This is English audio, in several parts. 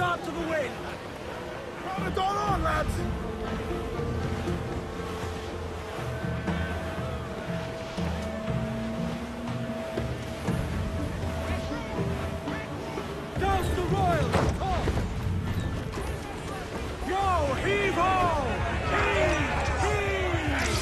start to the wind! Crowd it all on, lads! Douse the royals! Top! Yo, heave ho! Heave! Heave!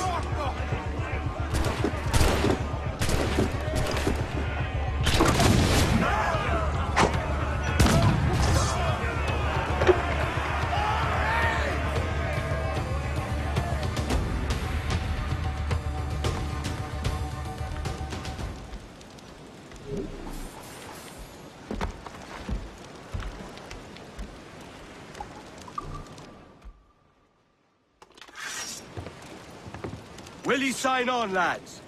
Will you sign on, lads?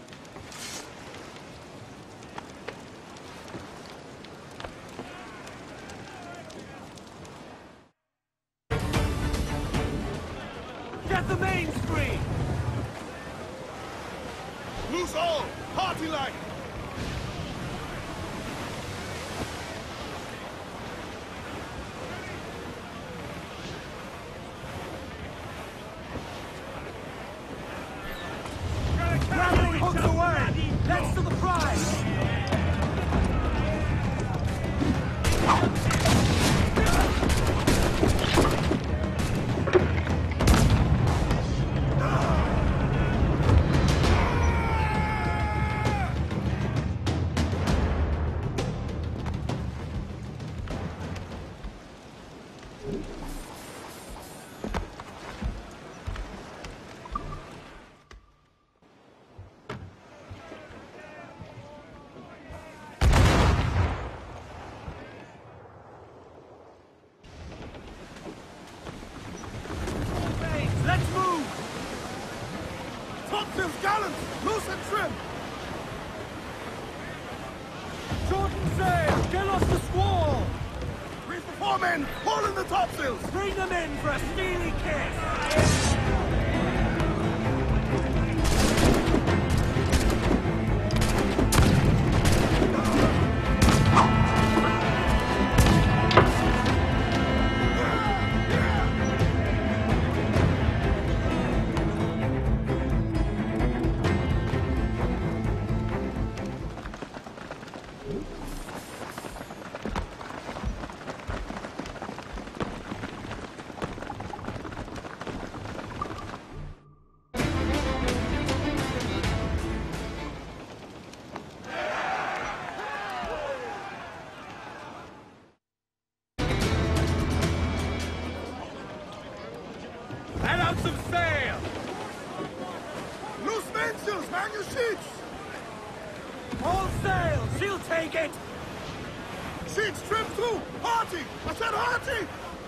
Get the mains free! Loose all! Party line! Grappling hooks away! Next to the prize! Let's move! Topsails gallant! Loose and trim! Shorten sail! Get off the squall! Reef the foremen! Haul in the topsails! Bring them in for a steely kiss! Let out some sail! Loose mainsails! Man your sheets! All sail! She'll take it! Sheets trim too! Hearty! I said hearty!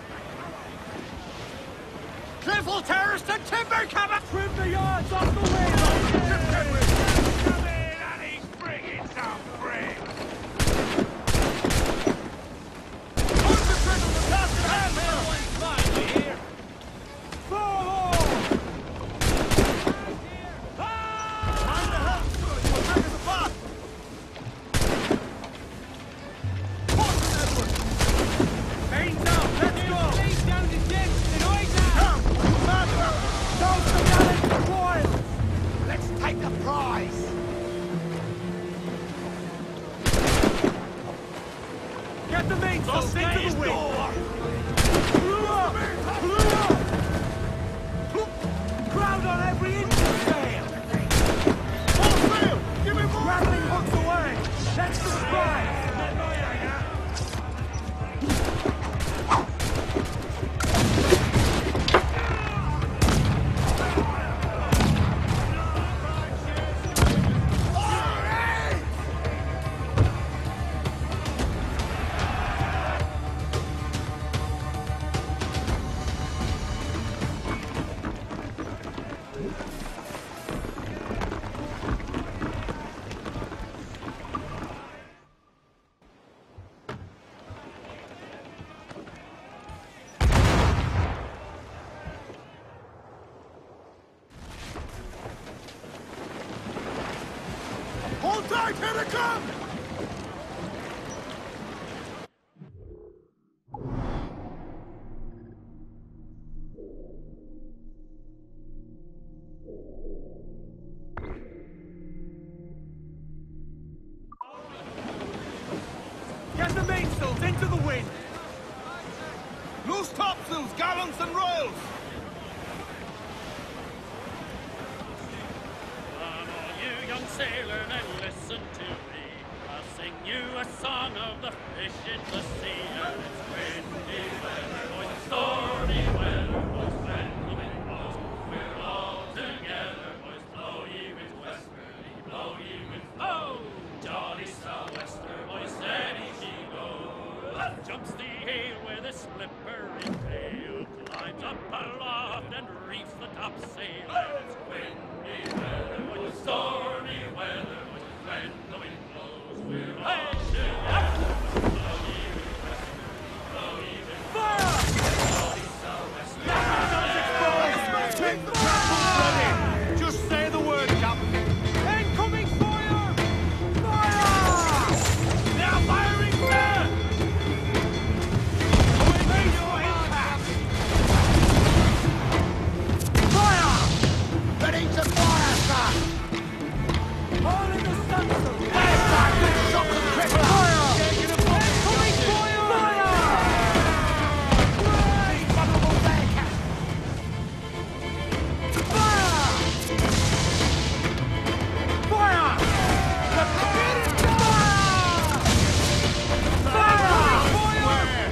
Cliffle terrace to timber cover! Trim the yards off the wind! Come in and he's bringing some brig. Concentrate on the task at hand, man! Here. Mind the helm, sir! You attack us apart! Force Edward! Mains out! Let's go! Please down to Jim. And I down. Come! Master! Douse the gallant royals! Let's take the prize. Get the mains Lost stick to his the wind! door. Blew up! Blew up! Crowd on every inch of sail! Full sail! Give me more! Grappling hooks away! That's the prize! Hold tight! Here they come! Loose topsails, gallants and royals! Come on, you young sailor, and listen to me. I'll sing you a song of the fish in the sea. And it's windy weather, boys, stormy weather, boys, when the wind blows. We're all together, boys, blow ye with westerly, blow ye with oh, jolly sou'wester, boys, steady she goes. Up jumps the ale with a slippery tail, climbs up aloft and reefs the topsail. And it's windy weather, boys, stormy weather, boys, when the wind blows. We're all together, blow ye with westerly, blow ye with fire! Jolly sou'wester. Take the catapults ready! Just say the word, Captain. Incoming fire! Fire! They are firing, sir! Raise your impact! Fire! Ready to fire, sir! All in the sunset! Shock and cripple! Fire! Incoming fire! Fire! Right! Vulnerable there, Fire! Fire! Fire! Fire!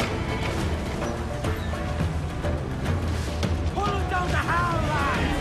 Pull them down the howl, lads!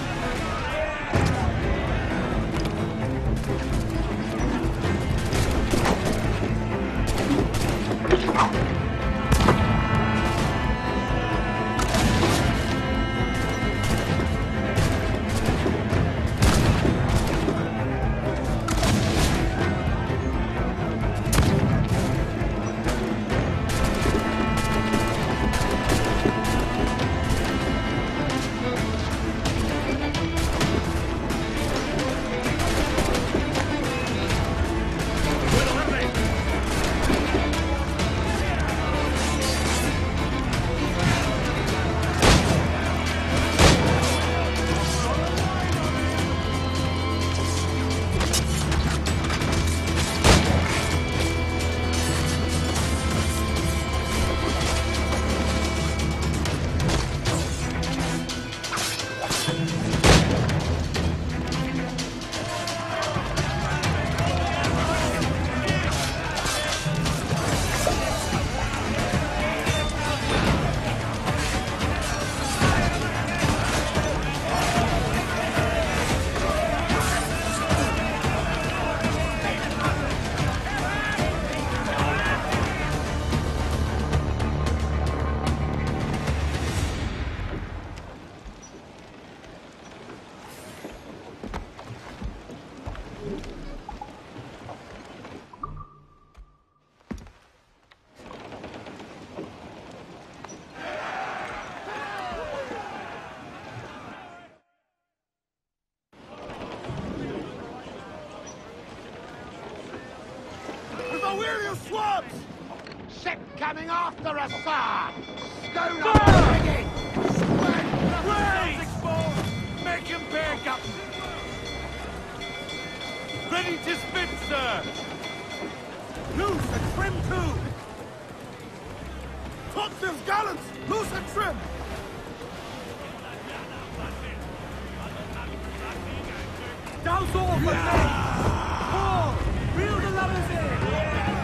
We're swabs! Ship coming after us, sir! Schooner Fire! rigging! Raise! Make him bear, Captain. Ready to spit, sir. Loose and trim too! Topsails, gallants! Loose and trim! Douse all for Paul! Reel the ladders in!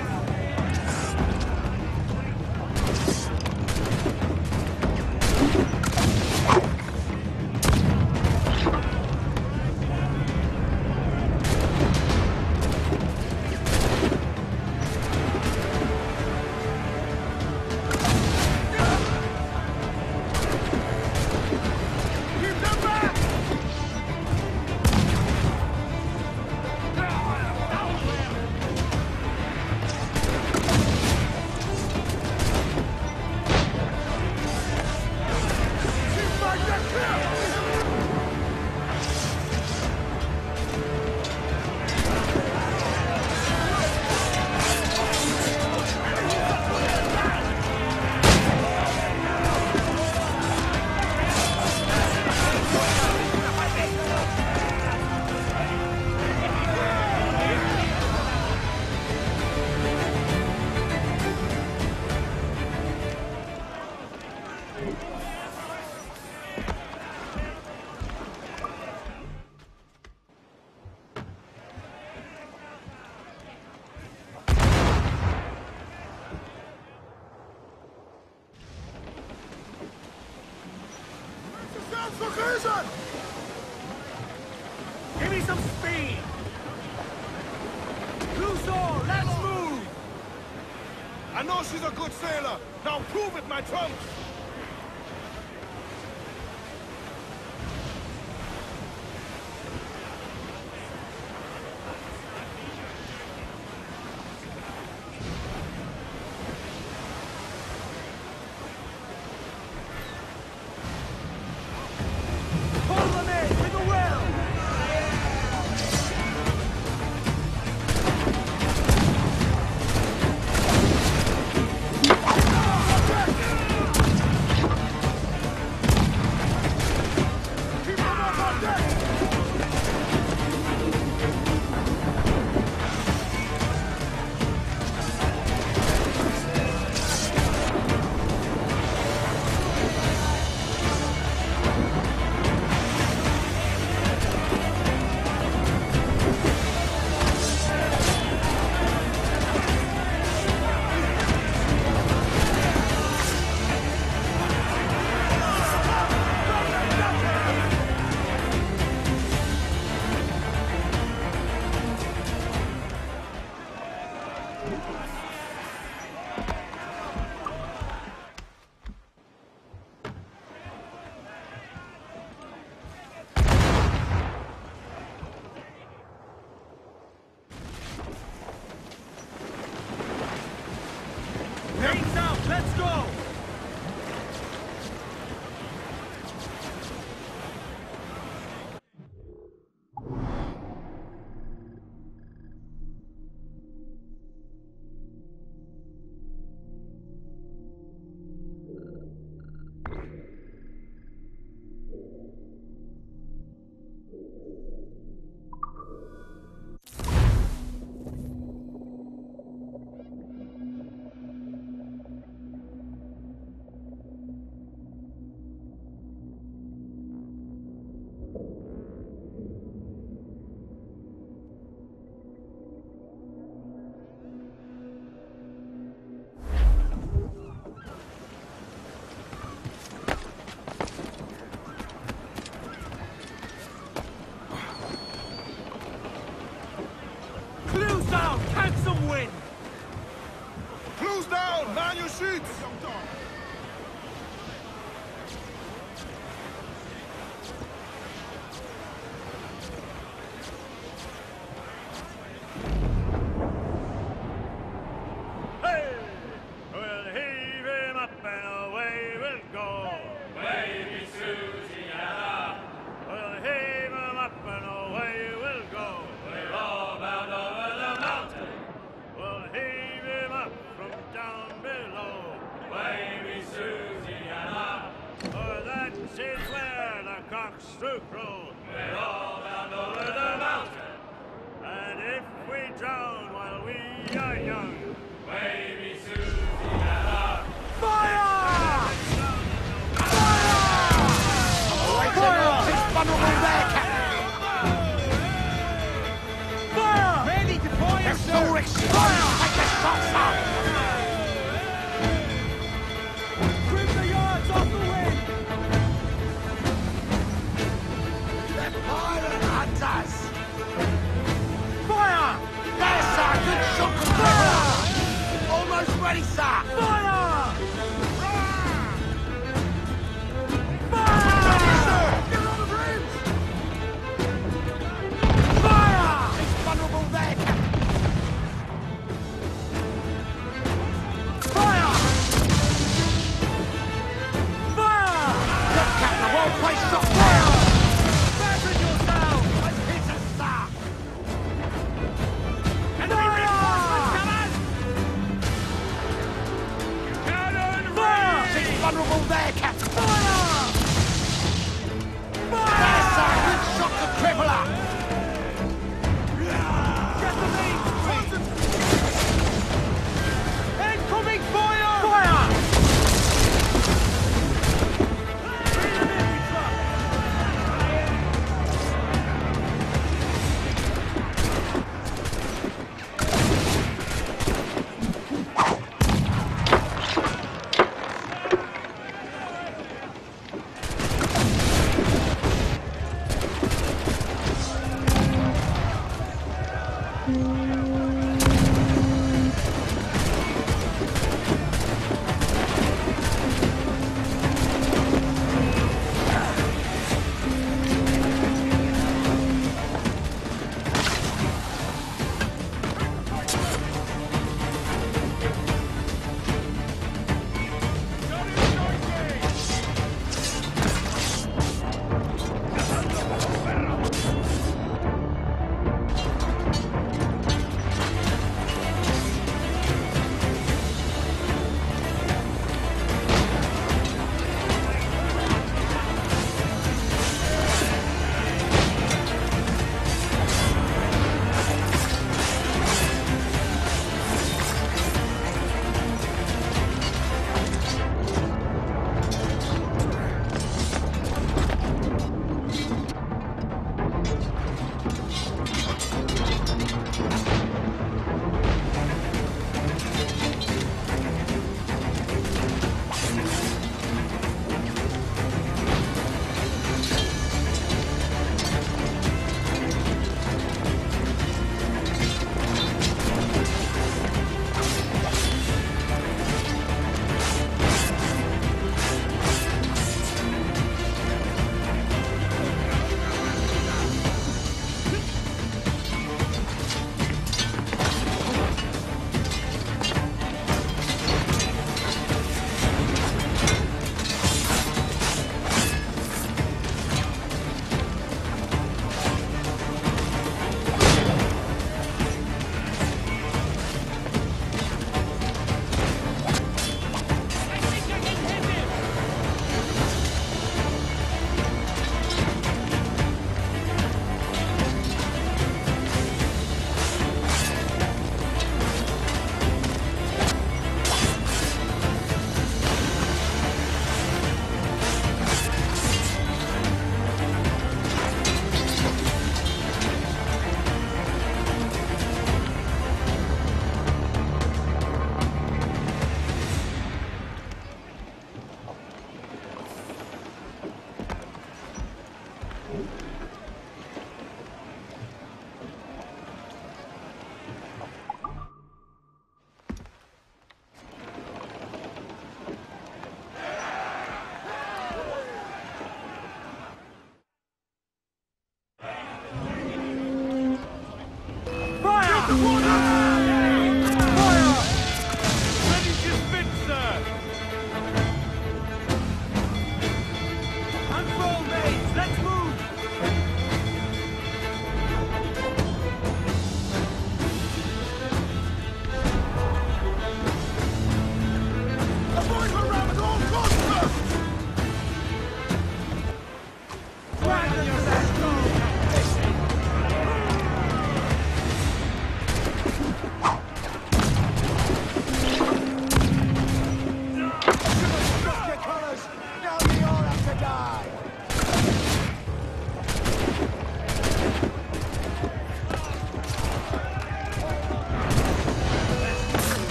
Keep them back! Give me some speed! Luthor, let's move! I know she's a good sailor. Now prove it, my trunks! Pull them in with a will! Gates out, let's go! Clues down! Catch some wind! Clues down! Man your sheets! Hey! We'll heave him up and away we'll go. Wavy Susiana. We'll heave him up and away we'll go. We're all bound over the mountain. We'll heave him up from down below. Wavy Susiana. For that is where the cocks do crow. We're all bound over the mountain. And if we drown while we are young, wavy Susiana. Fire! It's vulnerable there, Captain! Fire! Ready to fire, There's no risk! Take the shots up! Trim the yards off the wind! They're pirate hunters! Fire! There, sir! Good shot from Fire! Almost ready, sir! Fire! Get on the bridge! Fire! It's vulnerable there, Captain! Fire! Fire! Look, Captain, a well-placed shot! Fire! Fasten yourself! Let's hit us, sir! Enemy reinforcements coming! Cannon Fire! It's vulnerable there, Captain! Fire! There, sir! Good shot to cripple her! Get the lead! Incoming fire! Fire!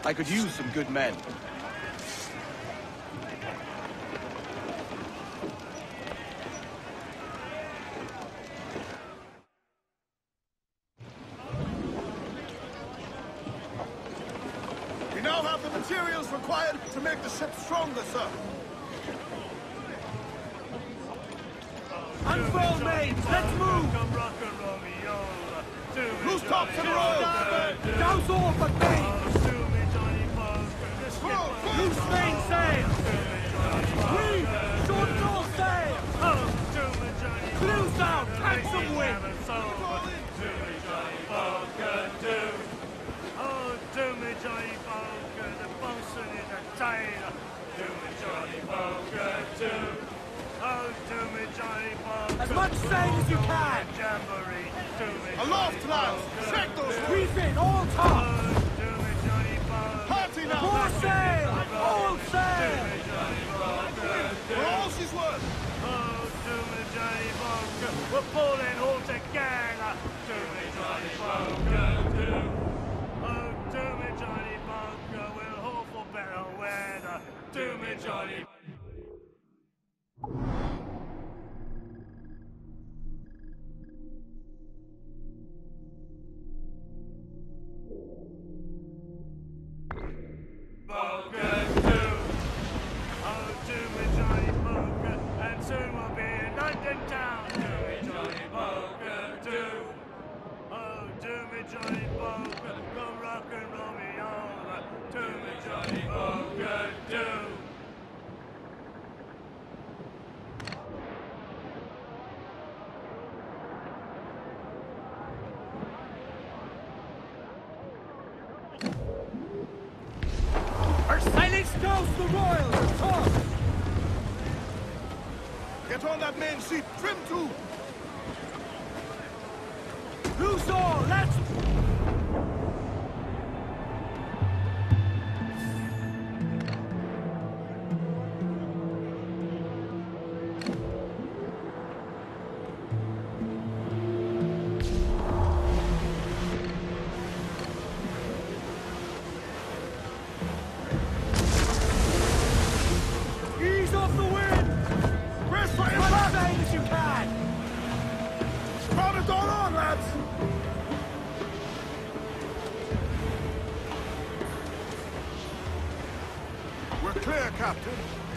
I could use some good men. We now have the materials required to make the ship stronger, sir. Unfurl mains, let's move! Come rock and roll me over. To me, Loose tops Johnny and roll! Poker. Douse all but main! Oh, to me, Johnny Poker. The skipper. Loose main sail! Reef! Short all sail! Oh, to me, Johnny Clews down, Poker. catch some wind! To me, Johnny Poker, do. Oh, to me, Johnny Poker. The bosun is a tailor. To me, Johnny Poker, do. Oh, to me, Johnny Poker. As much sail as you can! Jamboree. To me, Aloft, lads! Check those Reef in, all top! Oh, to me, Johnny Poker. Party now! More sail! All sail! For all she's worth! Oh, to me, Johnny Poker. We're pulling all together. To me, Johnny Poker, do. Oh, to me, Johnny Poker. We'll hope for better weather. To me, Johnny. Poker, do. Oh, to me, Johnny Poker. And soon we'll be in London town. To me, Johnny Poker, do. Oh, to me, Johnny Poker. Come rock and roll me over. To me, Johnny Poker, do. Our sailings douse the royals and top! Get on that main sheet! Trim to! Loose all, let's... Ease off the wind! Brace for As impact! much sail as you can! Crowd it all on, lads! We're clear, Captain.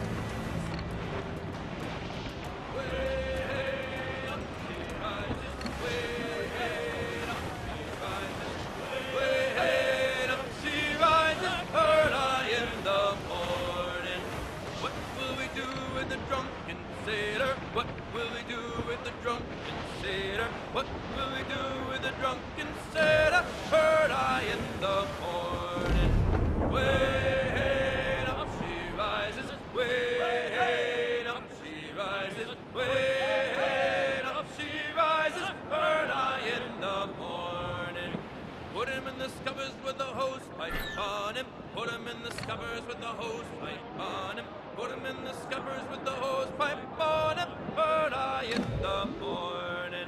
She rises early in the morning. What will we do with the drunken sailor? What will we do with the drunken sailor? What will we do with the drunken sailor? Early in the morning. Way up she rises. Way up she rises. Way up she rises. Early in the morning. Put him in the scuppers with the hose pipe on him. Put him in the scuppers with the hose pipe on him. Put him in the scuppers with the hose pipe on him. Early in the morning.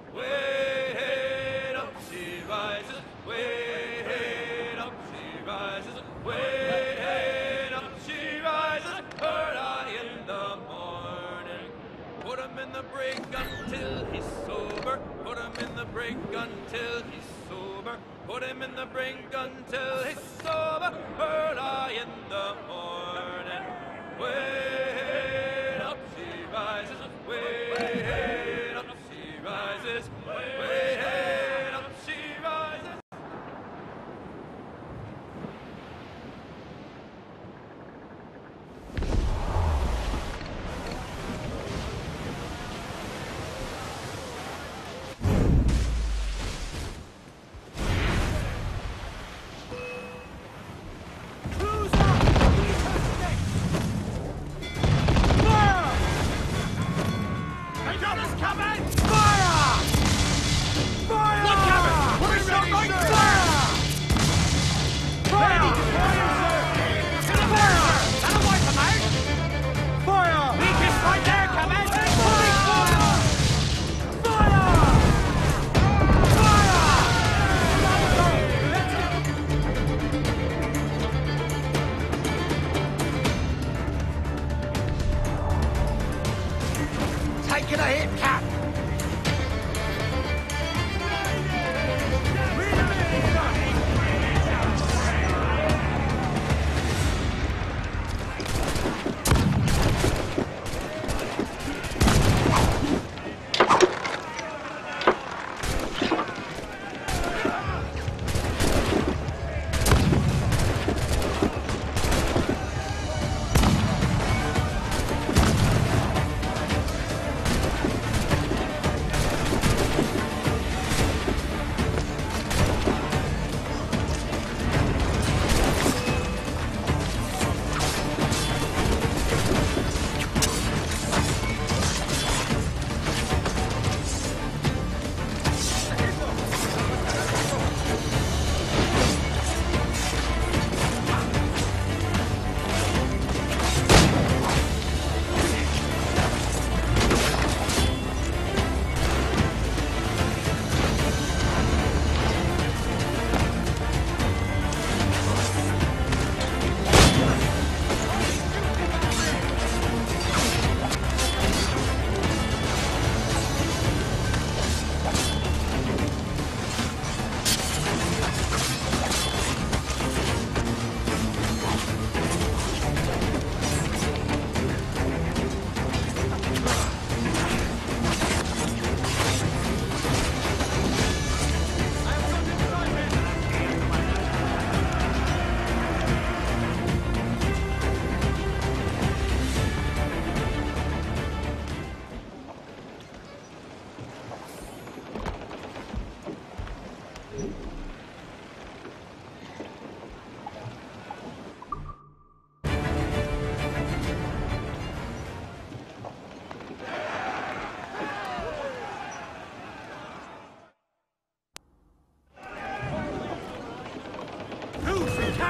Way up she rises. Way up she rises. Way up she rises. Early in the morning. Put him in the brig until he's sober. Put him in the brig until he's sober. Put him in the brig until he's sober. Early in the morning. Way up she rises. Way up she rises. Way up she rises. Cruise up! Ease her sticks!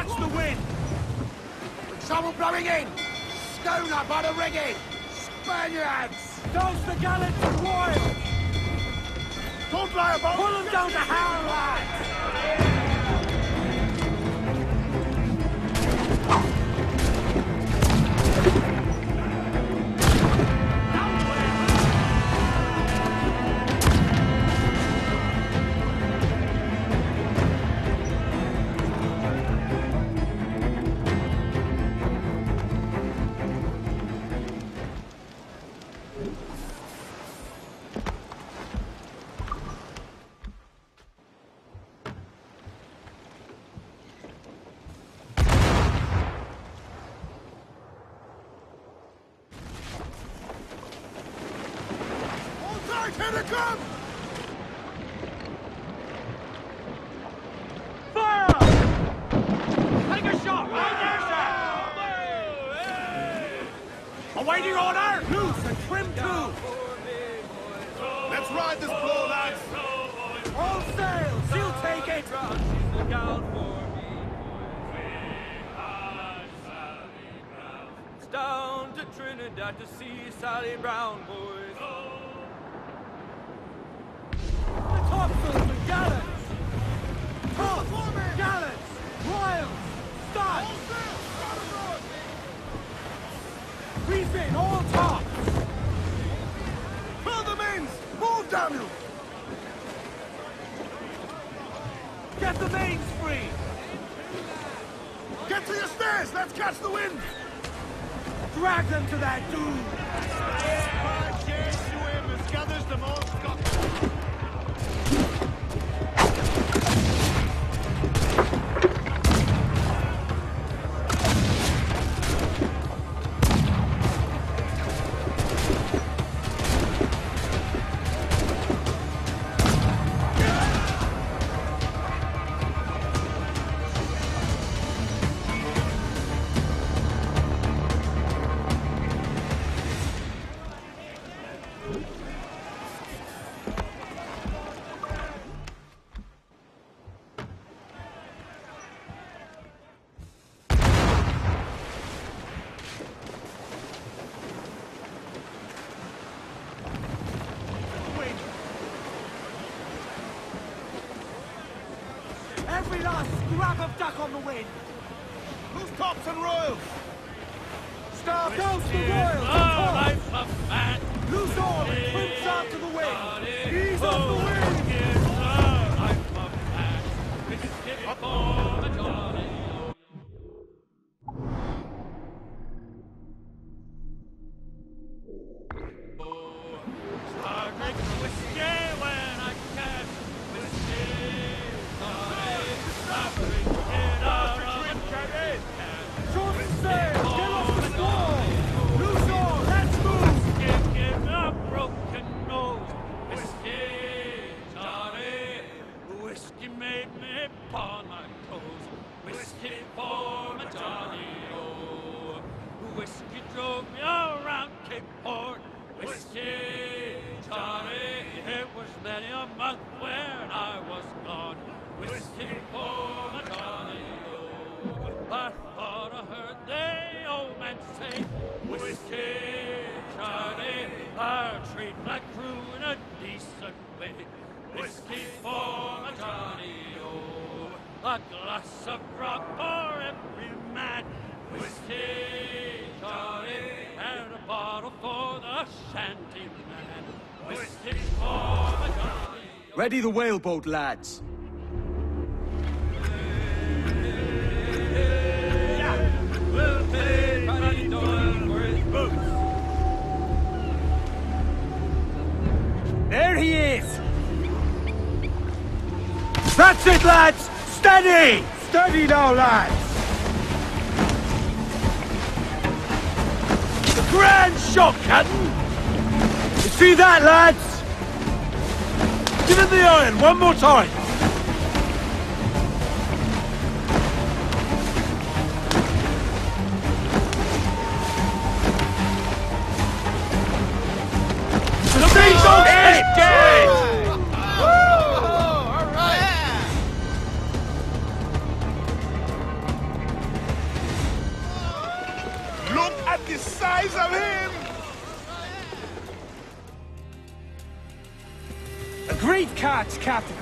Catch the wind! Trouble blowing in! Schooner by the rigging! Spaniards! Dose the gallants and royals! Don't lie about Pull them down to hell, lads! Here they come! Fire! Take a shot! Right there, sir! Awaiting order! Loose and trim to! Let's ride this blow, lads! All sails! You'll take it! Look out for me, boys. It's down to Trinidad to see Sally Brown, boys. Topsails and gallants! Tops! Gallants! Royals! Studs! Reef in all tops! Fill the mains! Move, damn you! Get the mains free! Get to your stairs! Let's catch the wind! Drag them to that doom! Gathers them all, Scotland. Every last scrap of duck on the wind! Who's tops and royals? Stop! Douse the royals! Life of man! Loose all and trims out to the wind! Ease off the wind! Life of man! Biscuit for the Johnny! Start making whiskey when I can. Whiskey, stop drinking out of the can. Short sail! Get off the squall! Loose all! Let's move! Give a broken nose. Whiskey, Johnny. Whiskey made me pawn my toes. Whiskey for my Johnny, oh. Whiskey drove me around Cape Horn. Whiskey, Johnny. It was many a month when I was gone. Whiskey for my Johnny, oh. I thought I heard the old man say, Whiskey, Johnny. I'll treat my crew in a decent way. Whiskey for my Johnny, oh. A glass of grog for every man. Whiskey, Johnny. And a bottle for the shanty man. Whiskey for my Johnny. Ready the whaleboat, lads. We'll pay Paddy Doyle for his boots. There he is! That's it, lads! Steady! Steady now, lads! The grand shot, Captain! You see that, lads? Give it the iron one more time! The thing's on it! Great catch, Captain.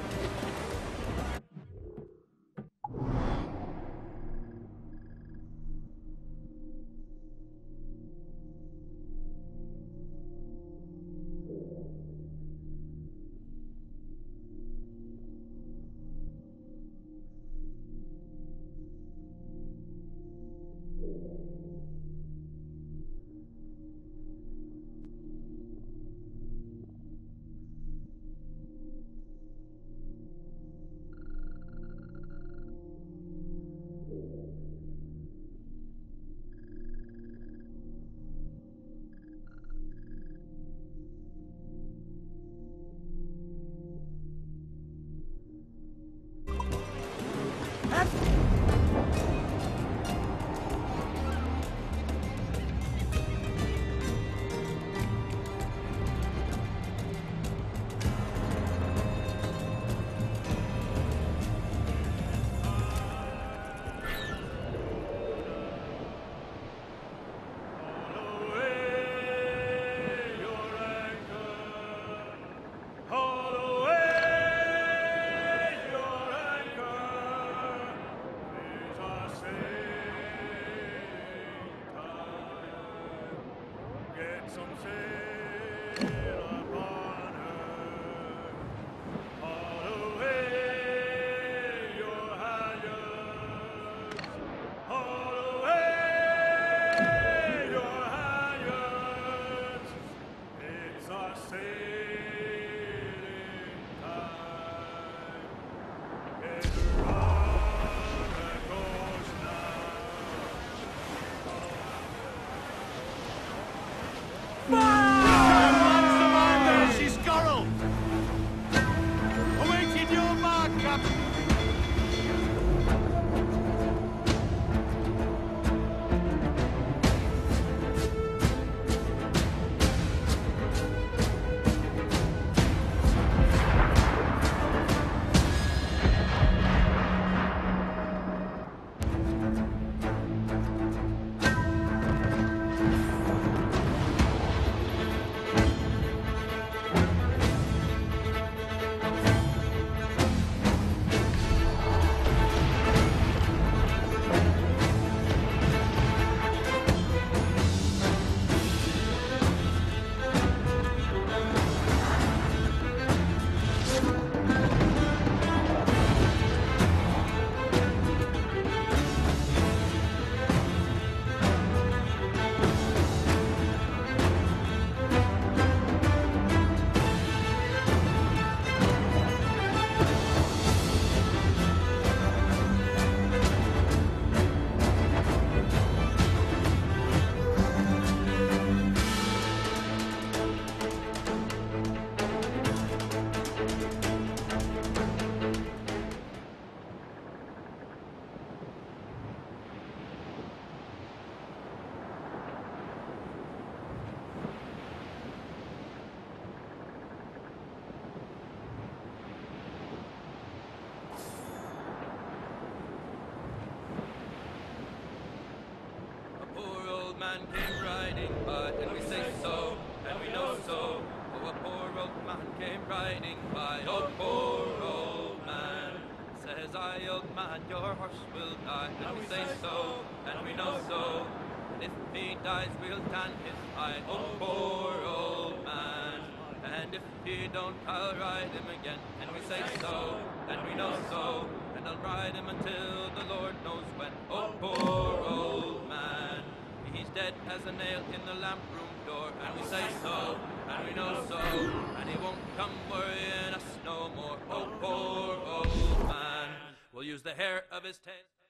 Man came riding by, and we say so, and we know so. Oh, a poor old man came riding by, oh, poor old man. Says I, old man, your horse will die, and we say so, and we know so. And if he dies, we'll tan his eye, oh, poor old man. And if he don't, I'll ride him again, and we say so, and we know so. And I'll ride him until the Lord knows when, oh, poor old man. He's dead as a nail in the lamp room door, and we say so, and we know so, and he won't come worrying us no more. Oh, poor old man, we'll use the hair of his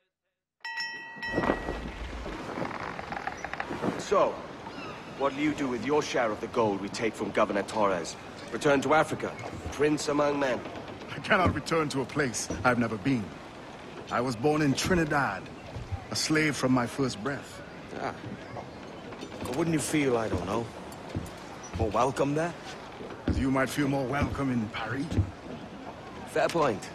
tail. So, what'll you do with your share of the gold we take from Governor Torres? Return to Africa, prince among men? I cannot return to a place I've never been. I was born in Trinidad, a slave from my first breath. Ah. But wouldn't you feel, I don't know, more welcome there? As you might feel more welcome in Paris. Fair point.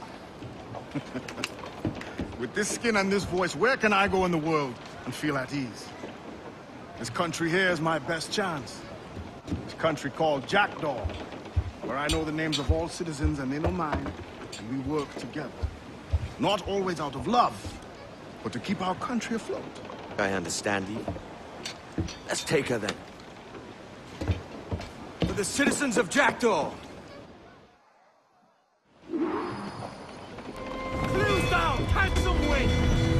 With this skin and this voice, where can I go in the world and feel at ease? This country here is my best chance. This country called Jackdaw, where I know the names of all citizens and they know mine, and we work together. Not always out of love, but to keep our country afloat. I understand you. Let's take her then. For the citizens of Jackdaw! Clews down! Catch some wind!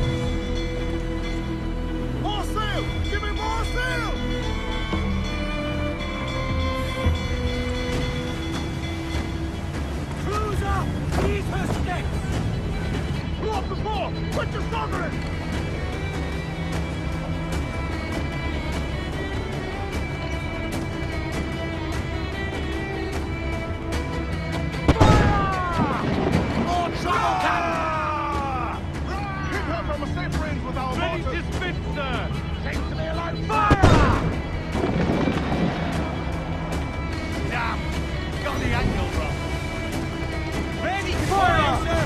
More sail! Give me more sail! Clews up! Ease her steps! Blow up the fore! Put your stogger in! More trouble, Captain! Keep her from a safe range with our Ready mortars. to spit, sir! Seems to be a light Fire! Damn! Got the angle wrong. Ready, fire! Fire!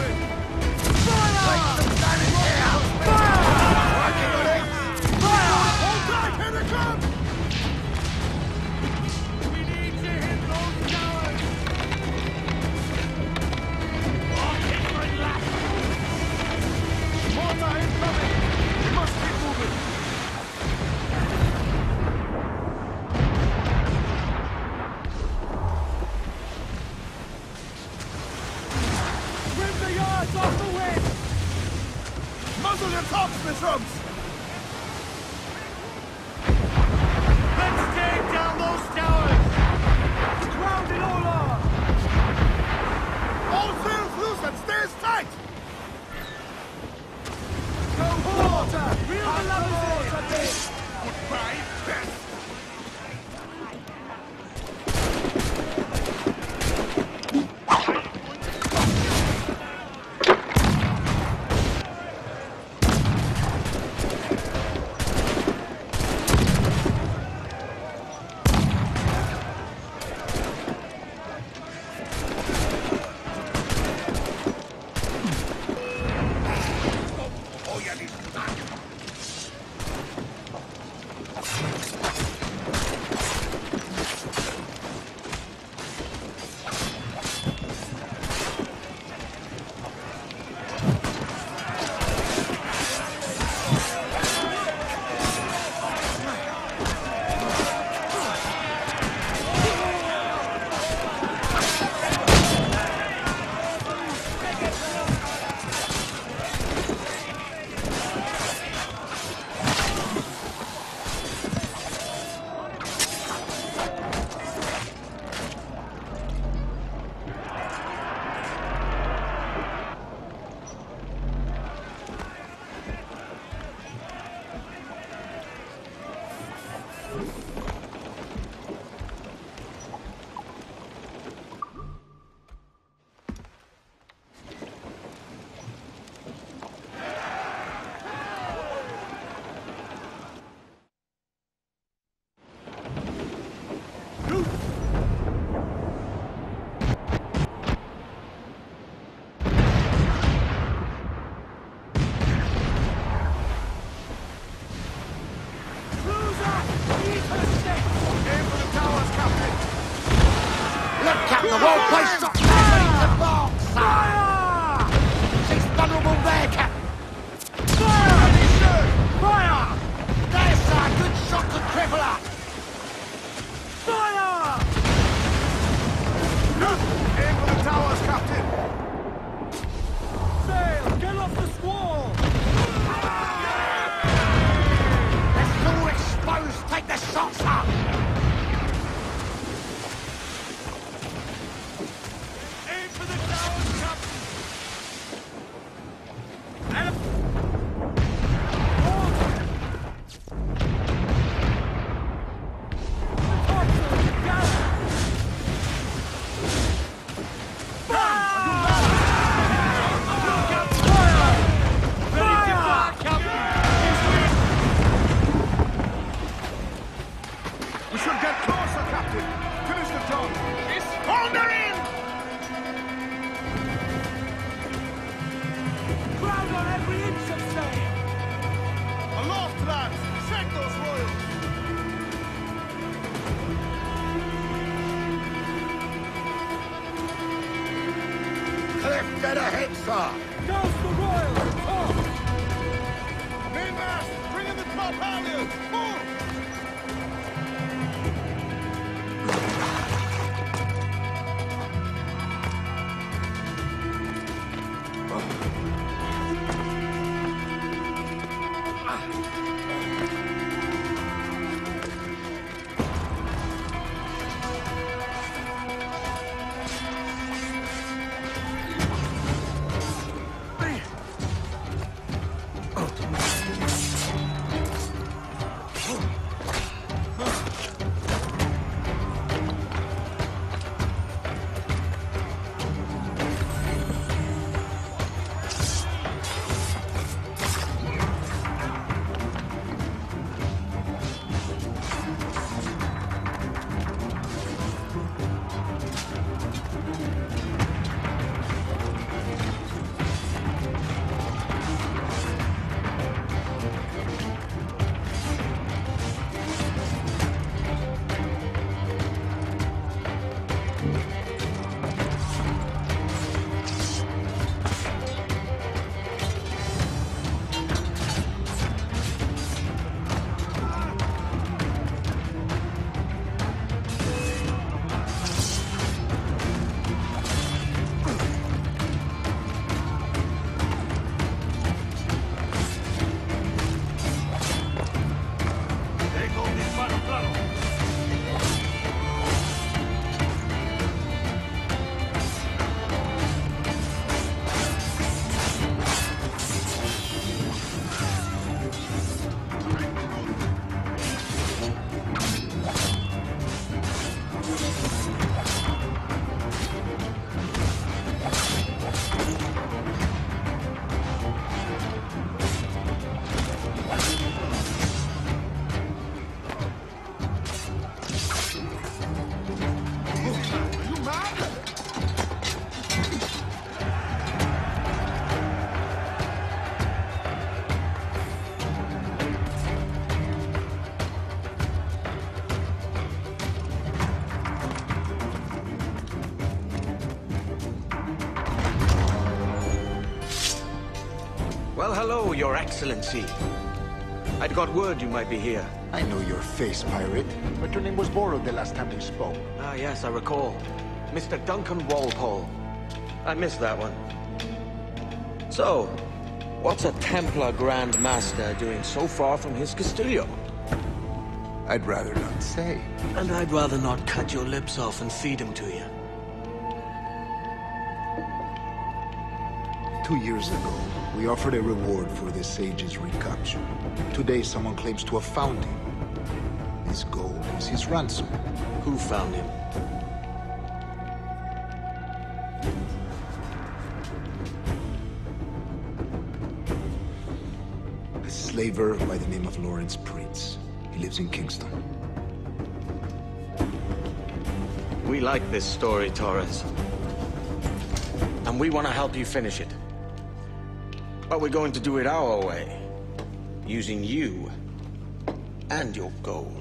Take some damage here! Working on it! Hold tight! Here they come! We need to hit those towers! Artillery left! Mortar incoming! We must keep moving! Trim the yards off the wind! Muzzle your tops, Miss Rubs! Let's take down those towers! Ground it all on! All sails loose and stays tight! Go water! Reel the levels in! Goodbye, best! Captain, the whole place stops ready to mark, sir! She's vulnerable there, Captain! Fire! There, sir! Good shot to cripple her! Fire! Aim for the towers, Captain! Sail! Get off the squall! They're still exposed! Take the shots, sir! Aim for the towers, Captain! Dead ahead, sir! Douse the royal! Talk! Mainmast! Bring in the top halyards! Move! Well, hello, Your Excellency. I'd got word you might be here. I know your face, pirate, but your name was borrowed the last time you spoke. Ah, yes, I recall. Mr. Duncan Walpole. I missed that one. So, what's a Templar Grand Master doing so far from his Castillo? I'd rather not say. And I'd rather not cut your lips off and feed him to you. 2 years ago, we offered a reward for the sage's recapture. Today, someone claims to have found him. His gold is his ransom. Who found him? A slaver by the name of Lawrence Prince. He lives in Kingston. We like this story, Torres. And we want to help you finish it. But we're going to do it our way. Using you and your gold.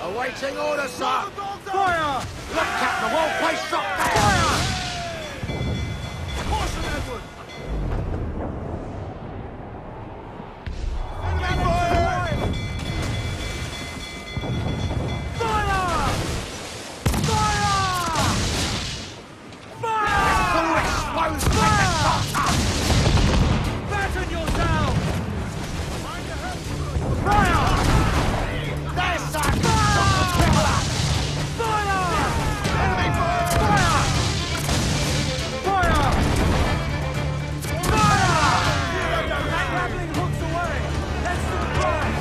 Awaiting orders, sir! Fire! Look, Captain, the whole place shot down! Caution, Edward! Batten yourself! There's that! Grappling hooks away! Let's surprise!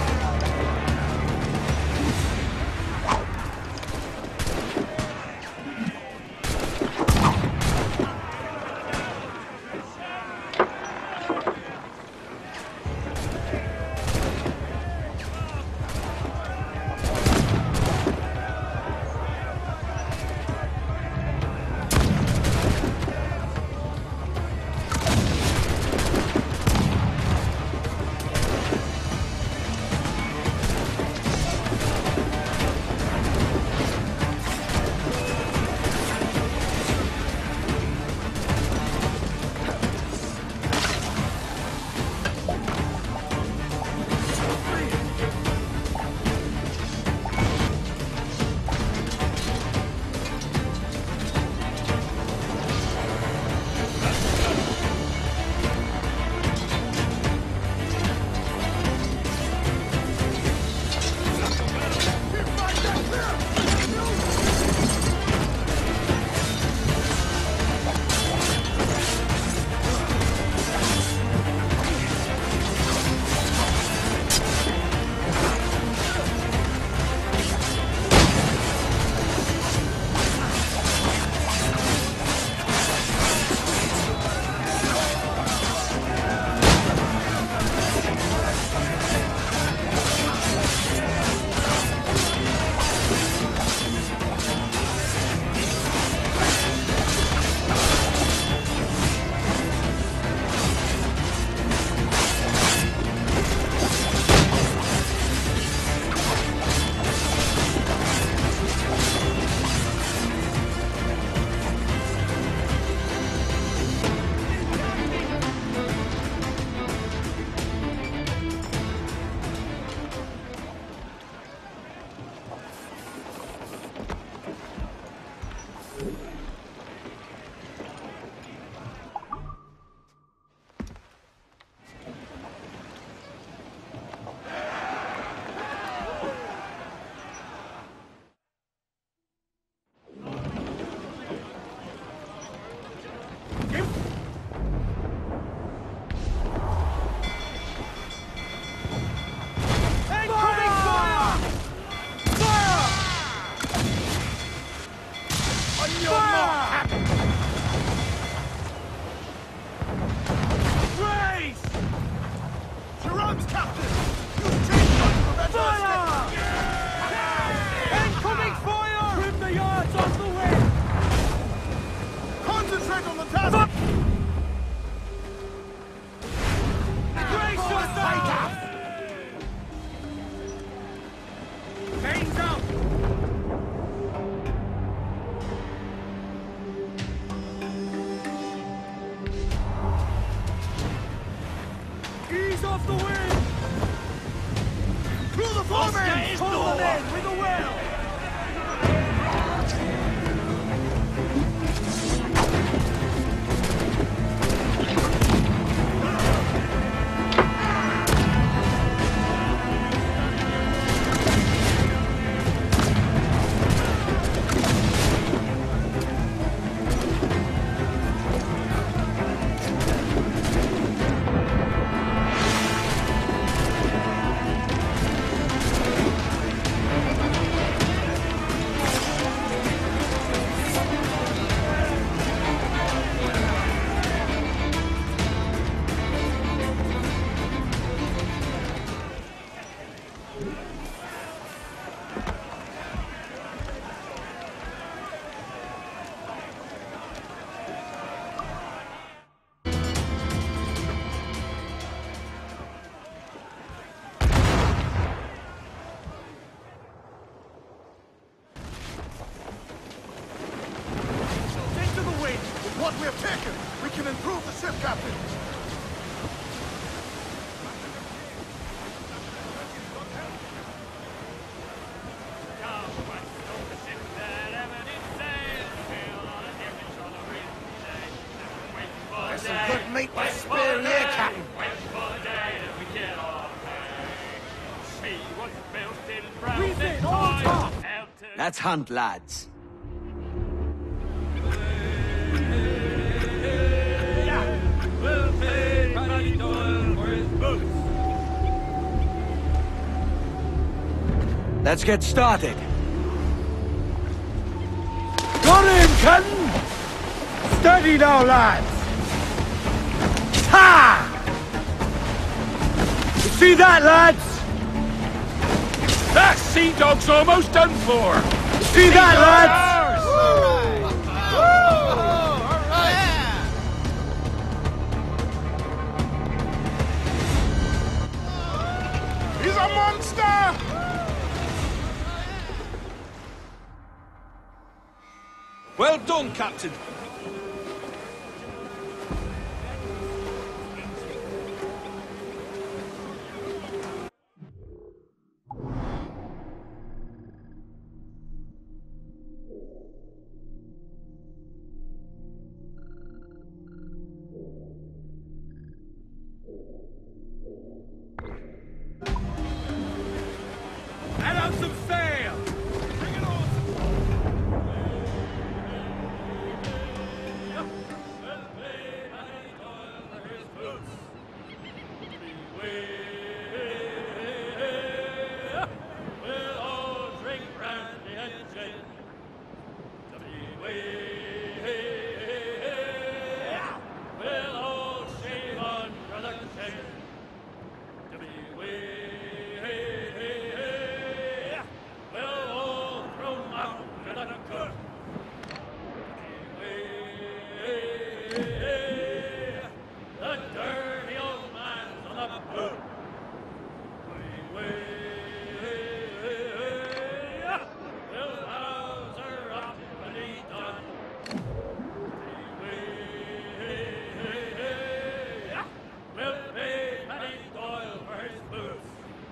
Let's hunt, lads. We'll pay Paddy Doyle for his boots. Let's get started. Got in, Captain! Steady now, lads! Ha! You see that, lads? That sea dog's almost done for! You see that, lads? He's a monster! Well done, Captain. Let out some sail! Bring it on! We'll all drink brandy and gin. We'll all shave under the chin. We'll all throw after the cook. The dirty old man's on the poop. We'll house her up and he done. We'll pay Paddy Doyle for his boots.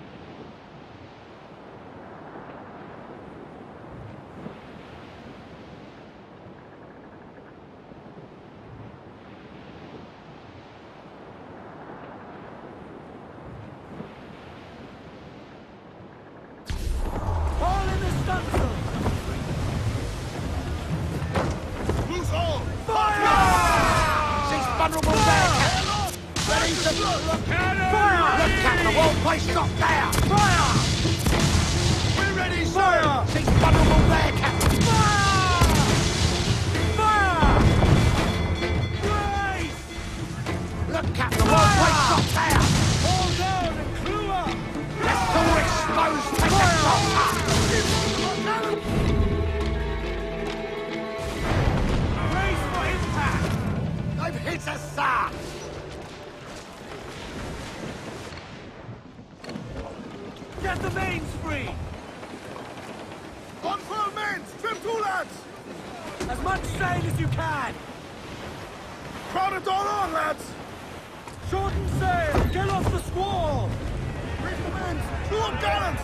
All in the stunsail! Who's all? Cease vulnerable there, Captain. Ready to look at him. Fire! Look, Captain, the whole place stop there. Fire! We're ready, sir! Fire! Cease vulnerable there, Captain. Fire! Grace! Look, Captain, the whole place stop there. Hold down and crew up! Let's all expose. Take the shot. Brace for impact! They've hit us, sir. Get the mains free! On full mains! Trim to, lads! As much sail as you can! Crowd it all on, lads! Shorten sail! Get off the squall! Raise the mains! Crew up gallants!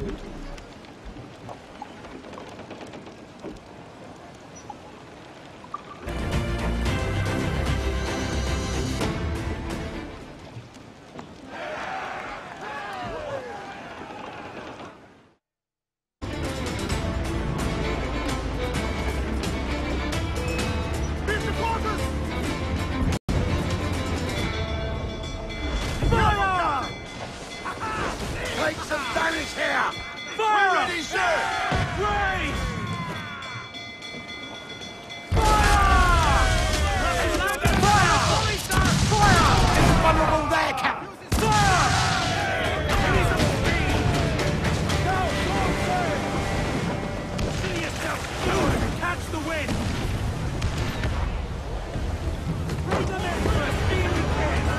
Take some damage here! Fire! We're ready, sir! Raise! Fire! Fire! Fire! It's vulnerable there, Captain! Fire! See yourself going! Catch the wind! Bring them in for a steely kiss!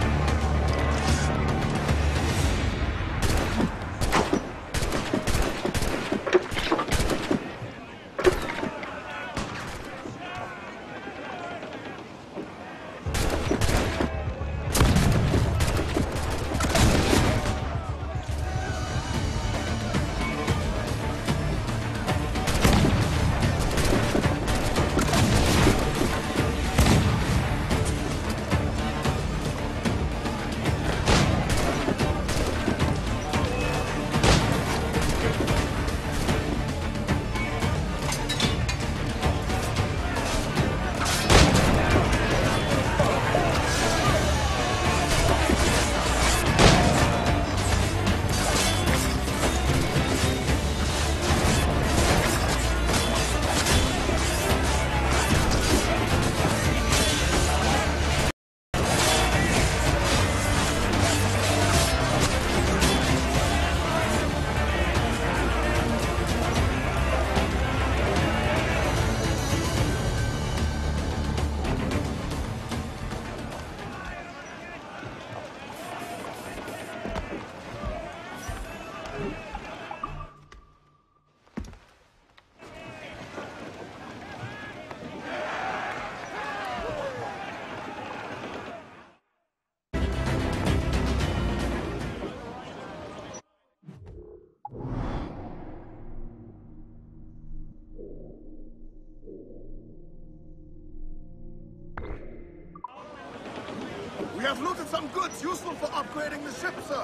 We have looted some goods useful for upgrading the ship, sir.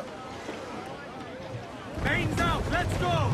Mains out! Let's go!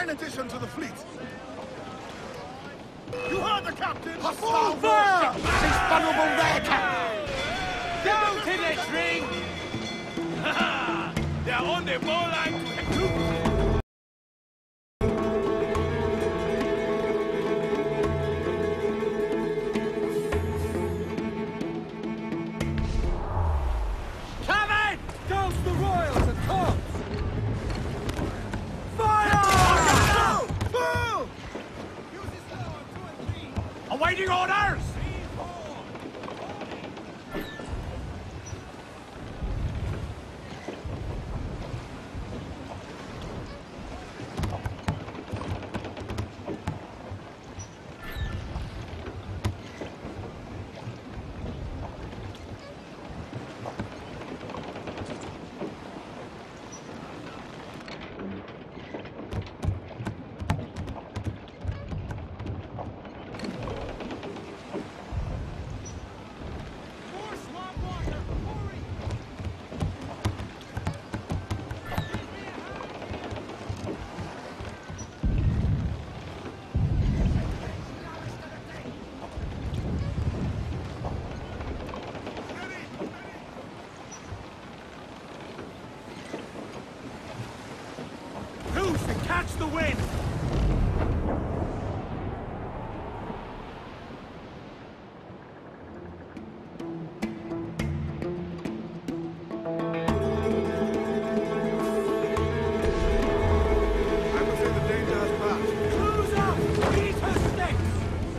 in addition to the fleet. You heard the captain! Hostile fire! She's vulnerable there, Captain! Down to the string! They're on the ball line to Come in! Douse the royals and tops! Fire! Awaiting orders! Loose and catch the wind! I would say the danger has passed. Cruise up! Beat her sticks!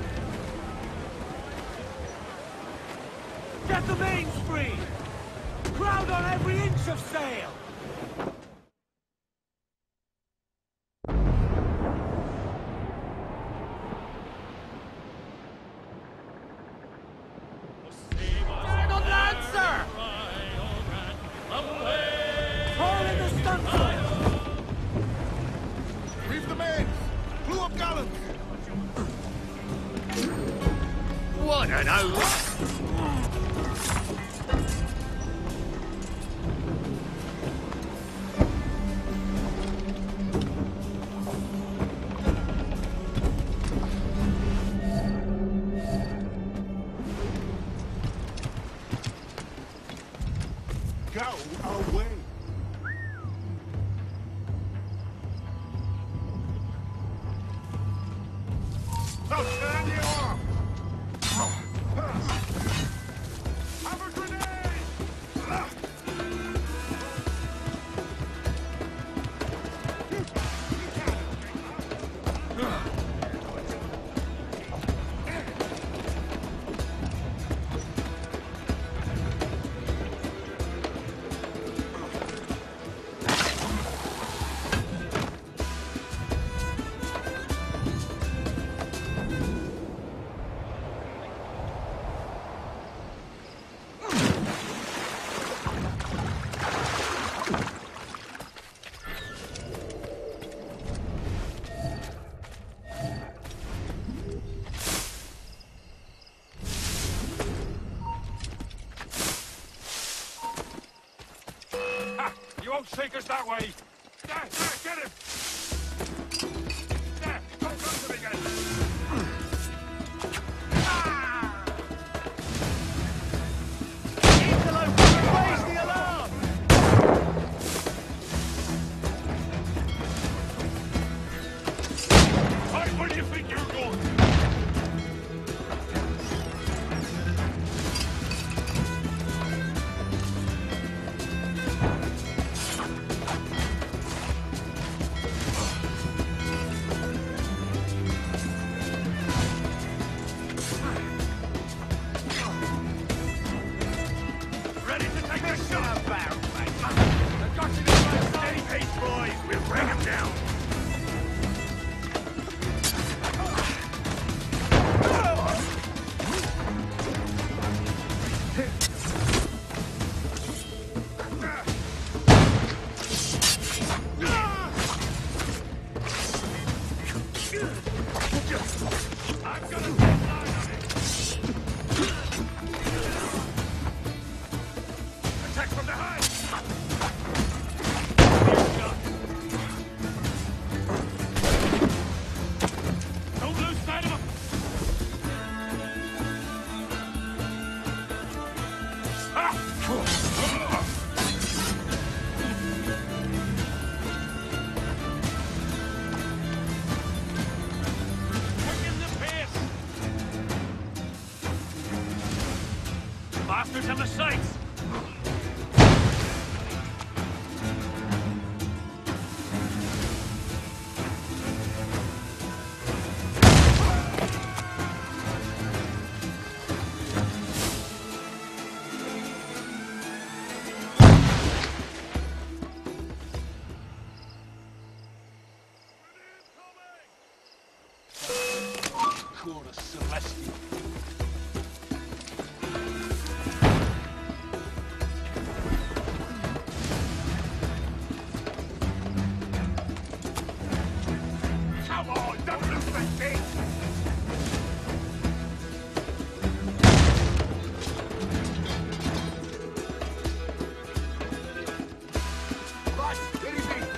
Get the mains free! Crowd on every inch of sail! Stand on land, sir! Haul in the stunsail! Reef the mains! Blew up gallants! What an oath! Go away! Now turn you off! Have a grenade! You won't shake us that way! There, get him! There, don't come to me again! Raise the alarm! Right, where do you think you're going? Ready to take a shot? I got you this way. Steady pace, boys. We'll bring him down. I'm gonna get line on it. Attack from behind. Shoot on the sights! Quarter Celestial. Come on, don't lose the thing! Right, where is he?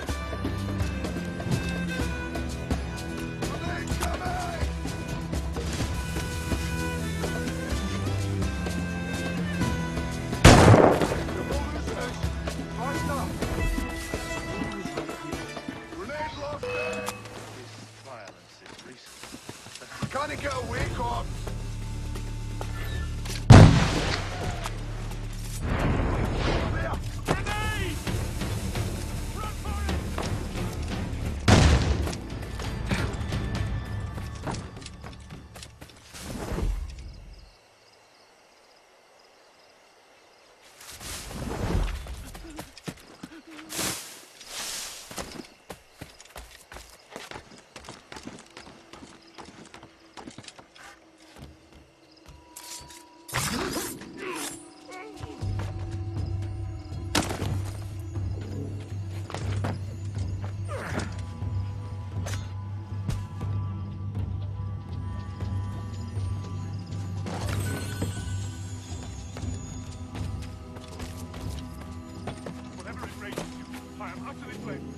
Can't he get away, Corpse? There! Grenade! Run for it! Whatever enrages you, I am utterly blameless.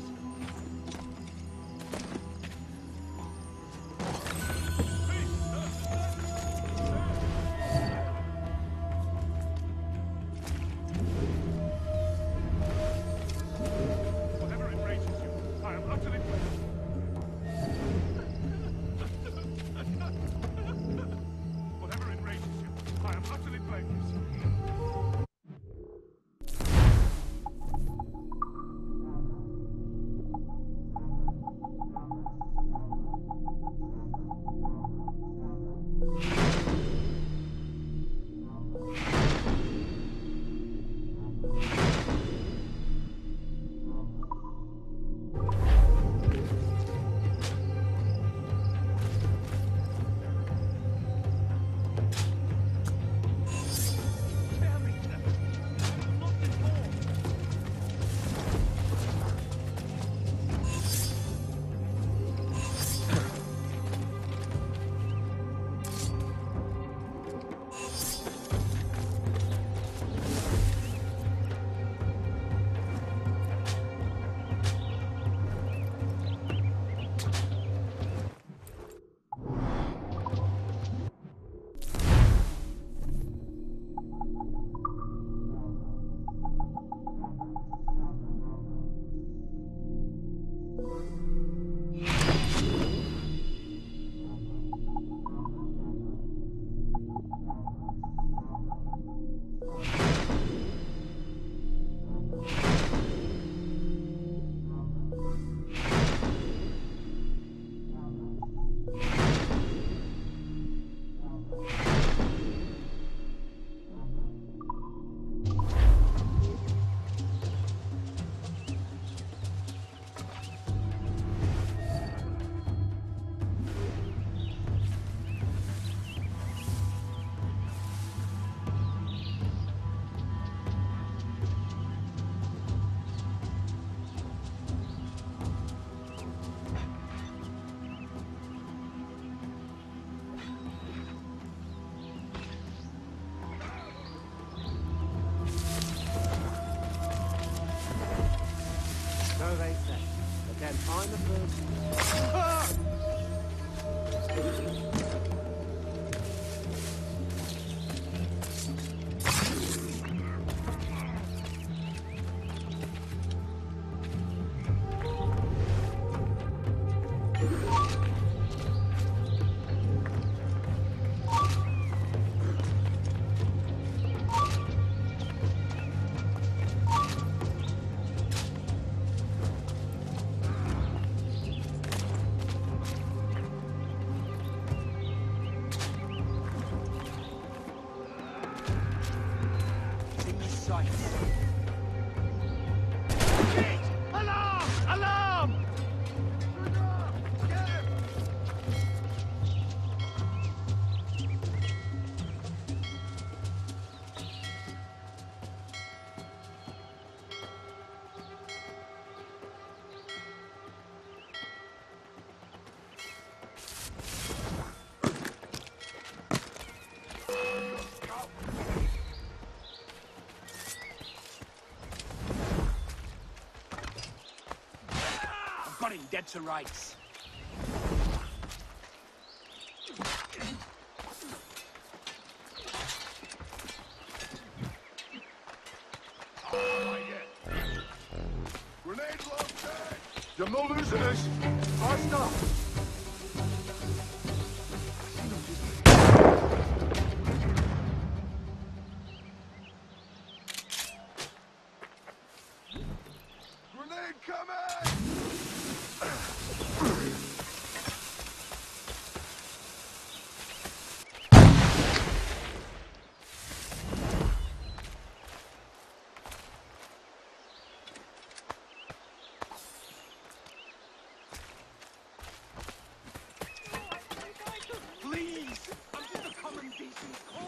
Whatever enrages you, I am utterly blameless. Whatever enrages you, I am utterly blameless. sights. Shit! Alarm! Alarm! Got him dead to rights. Grenade launcher! You're no losers! Fast up! Grenade coming! Please! I'm just a common decent call.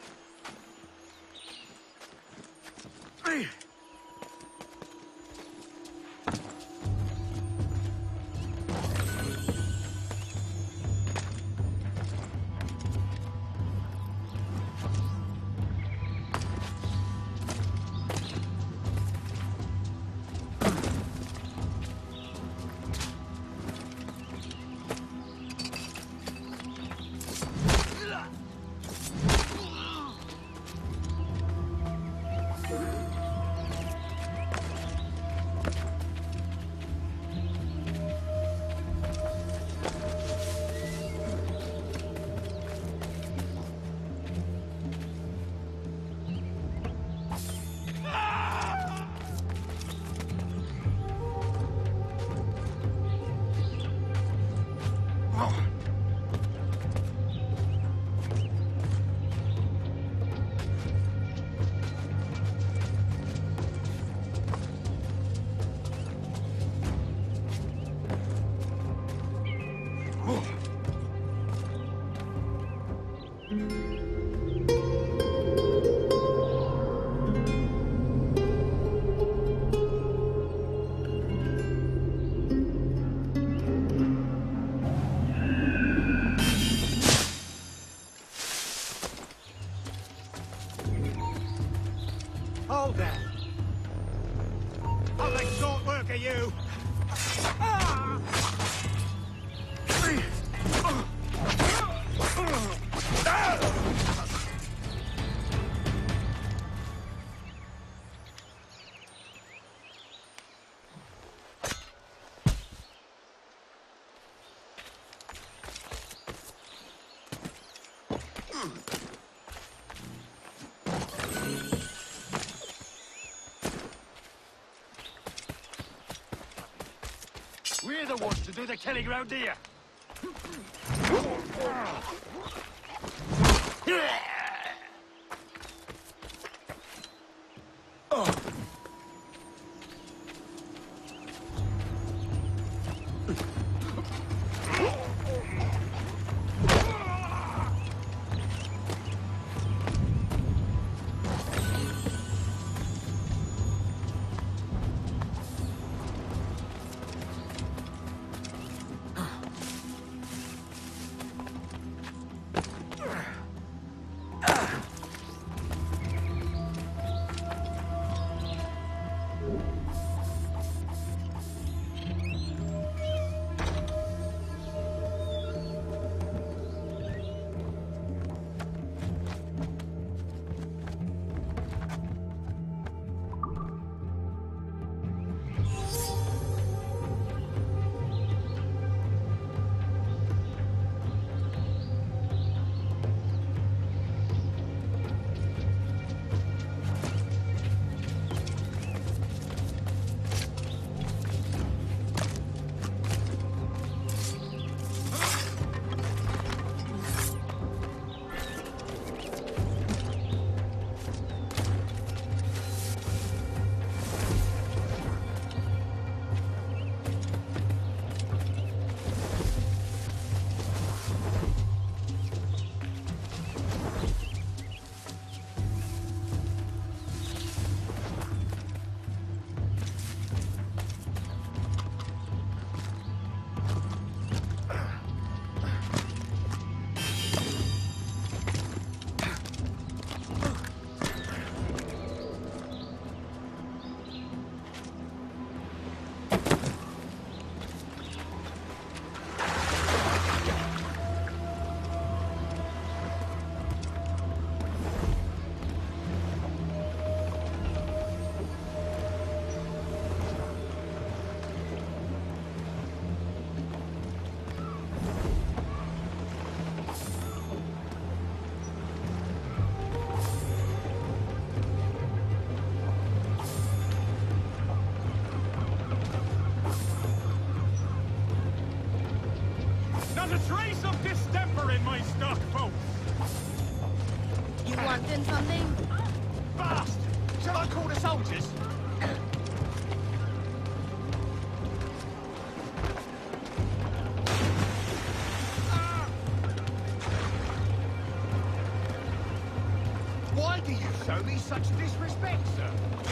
Hold there. I'll make short work of you. We're the ones to do the killing round here. doing something? Fast! Shall I call the soldiers? Why do you show me such disrespect, sir?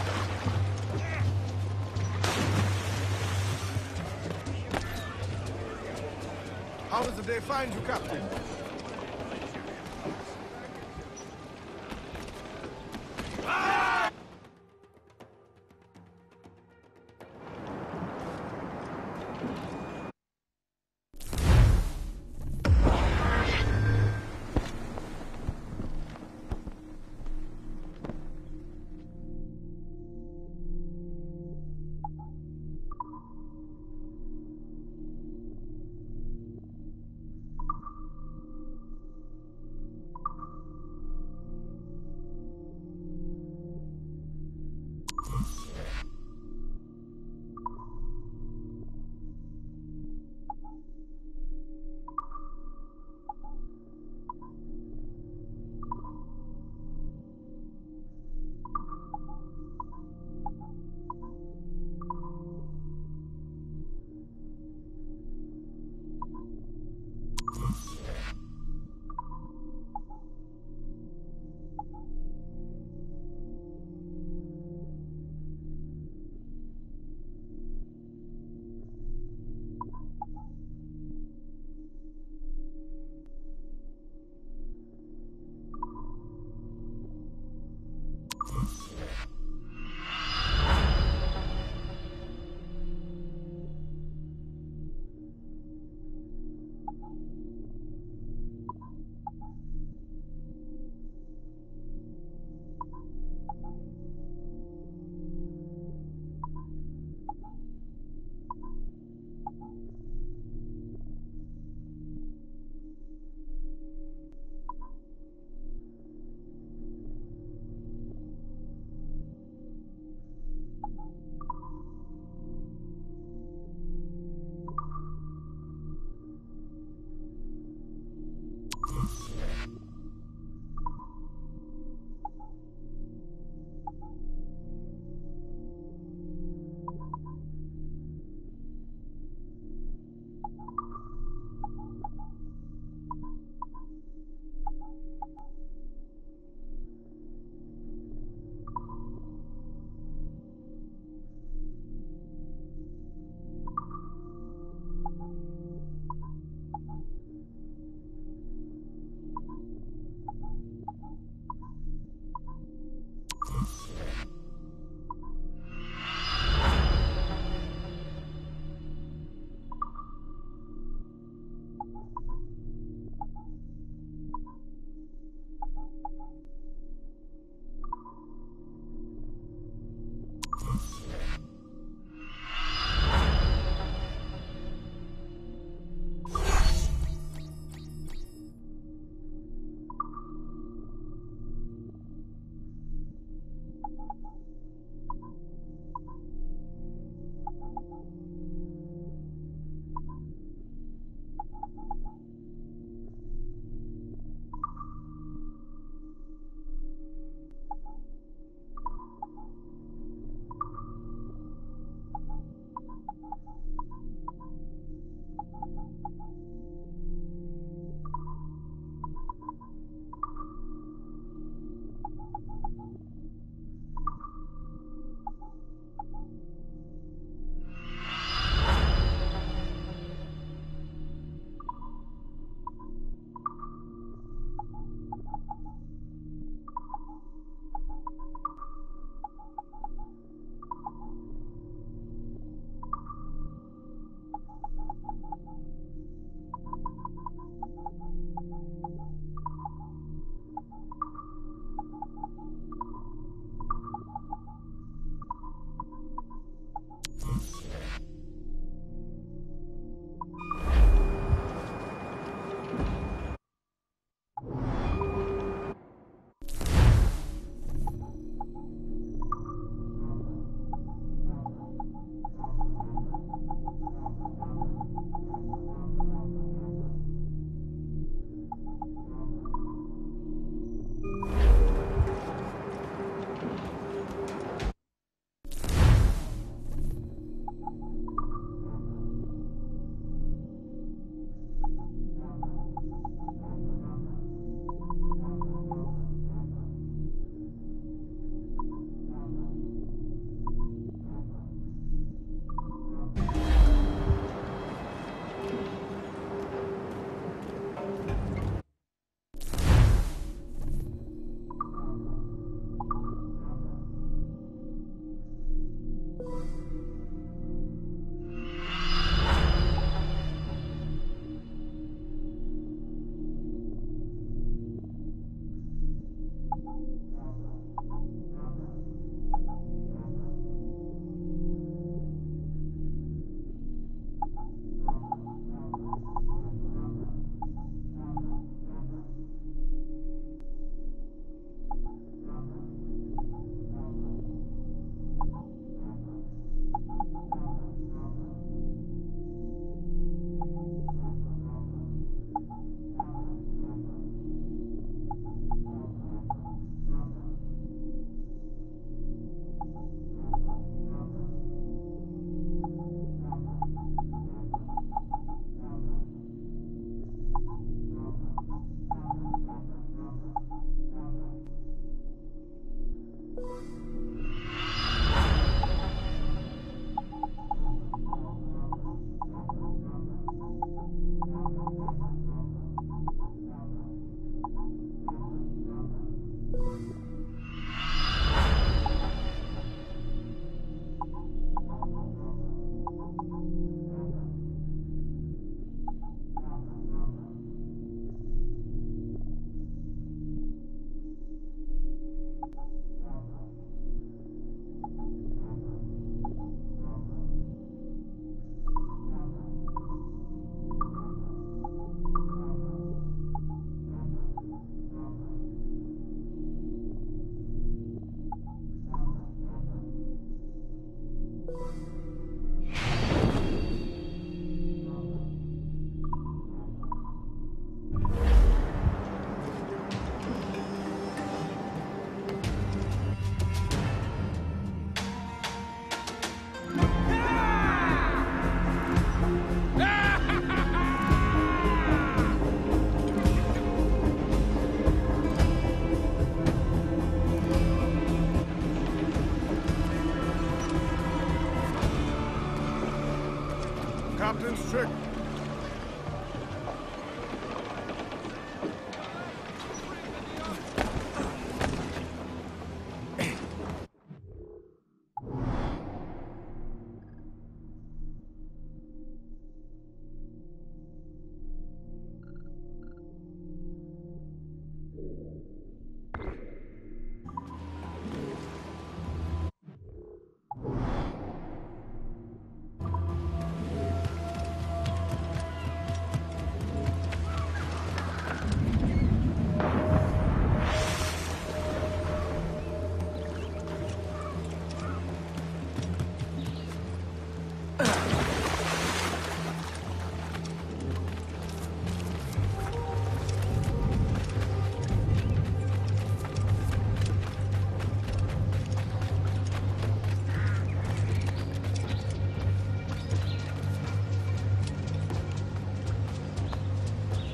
How does the day find you, Captain?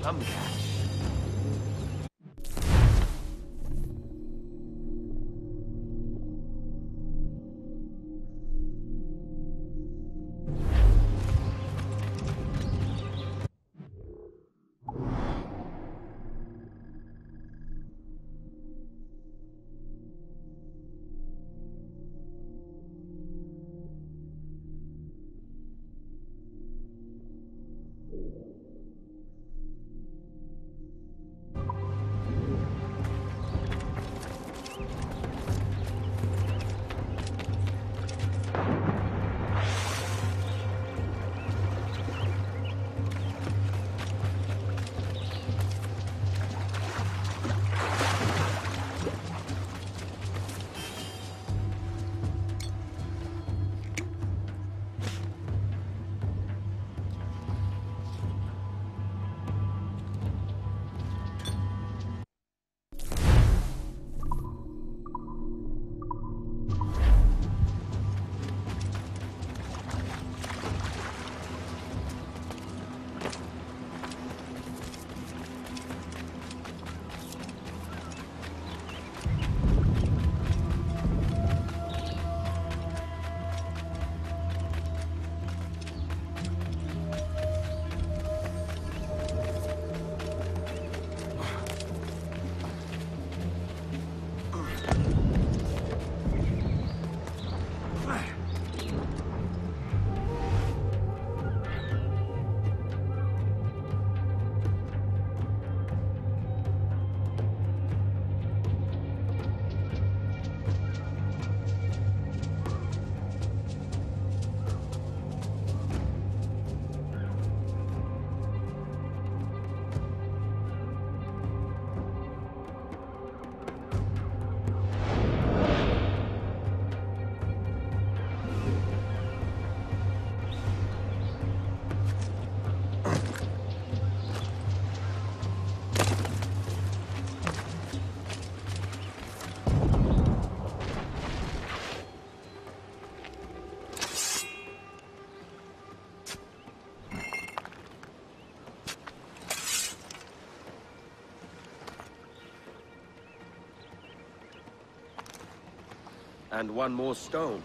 Some cash. And one more stone.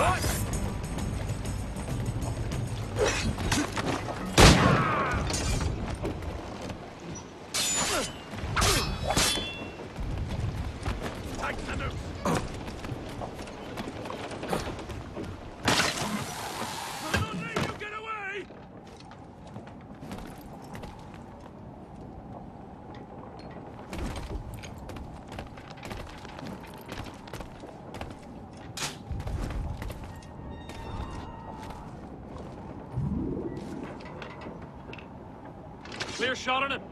Clear shot on him.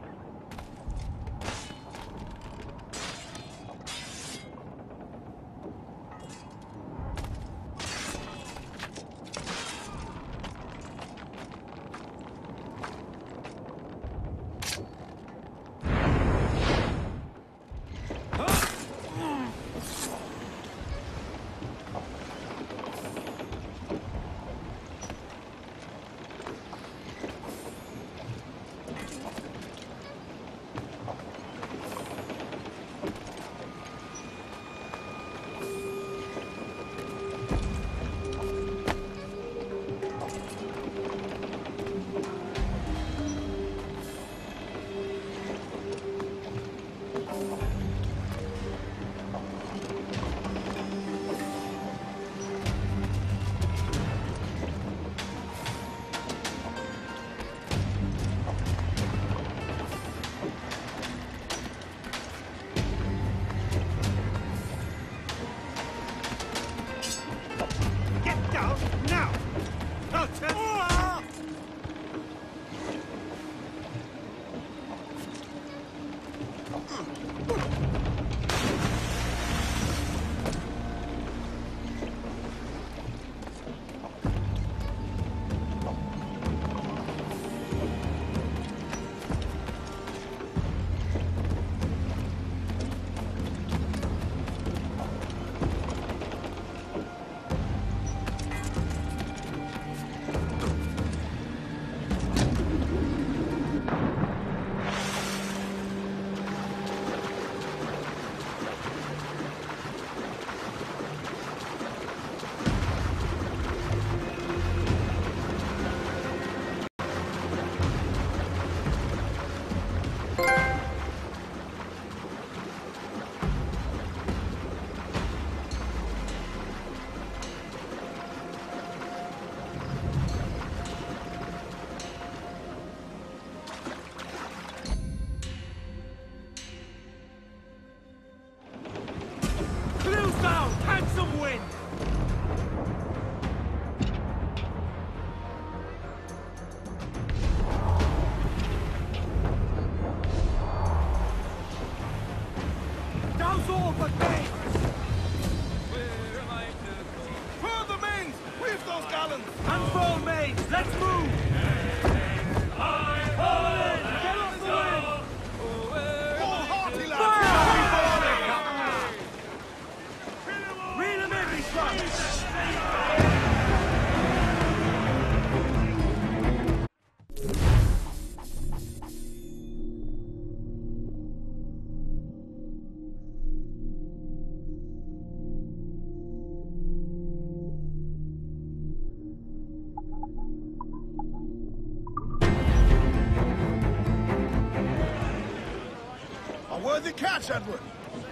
Worthy catch, Edward!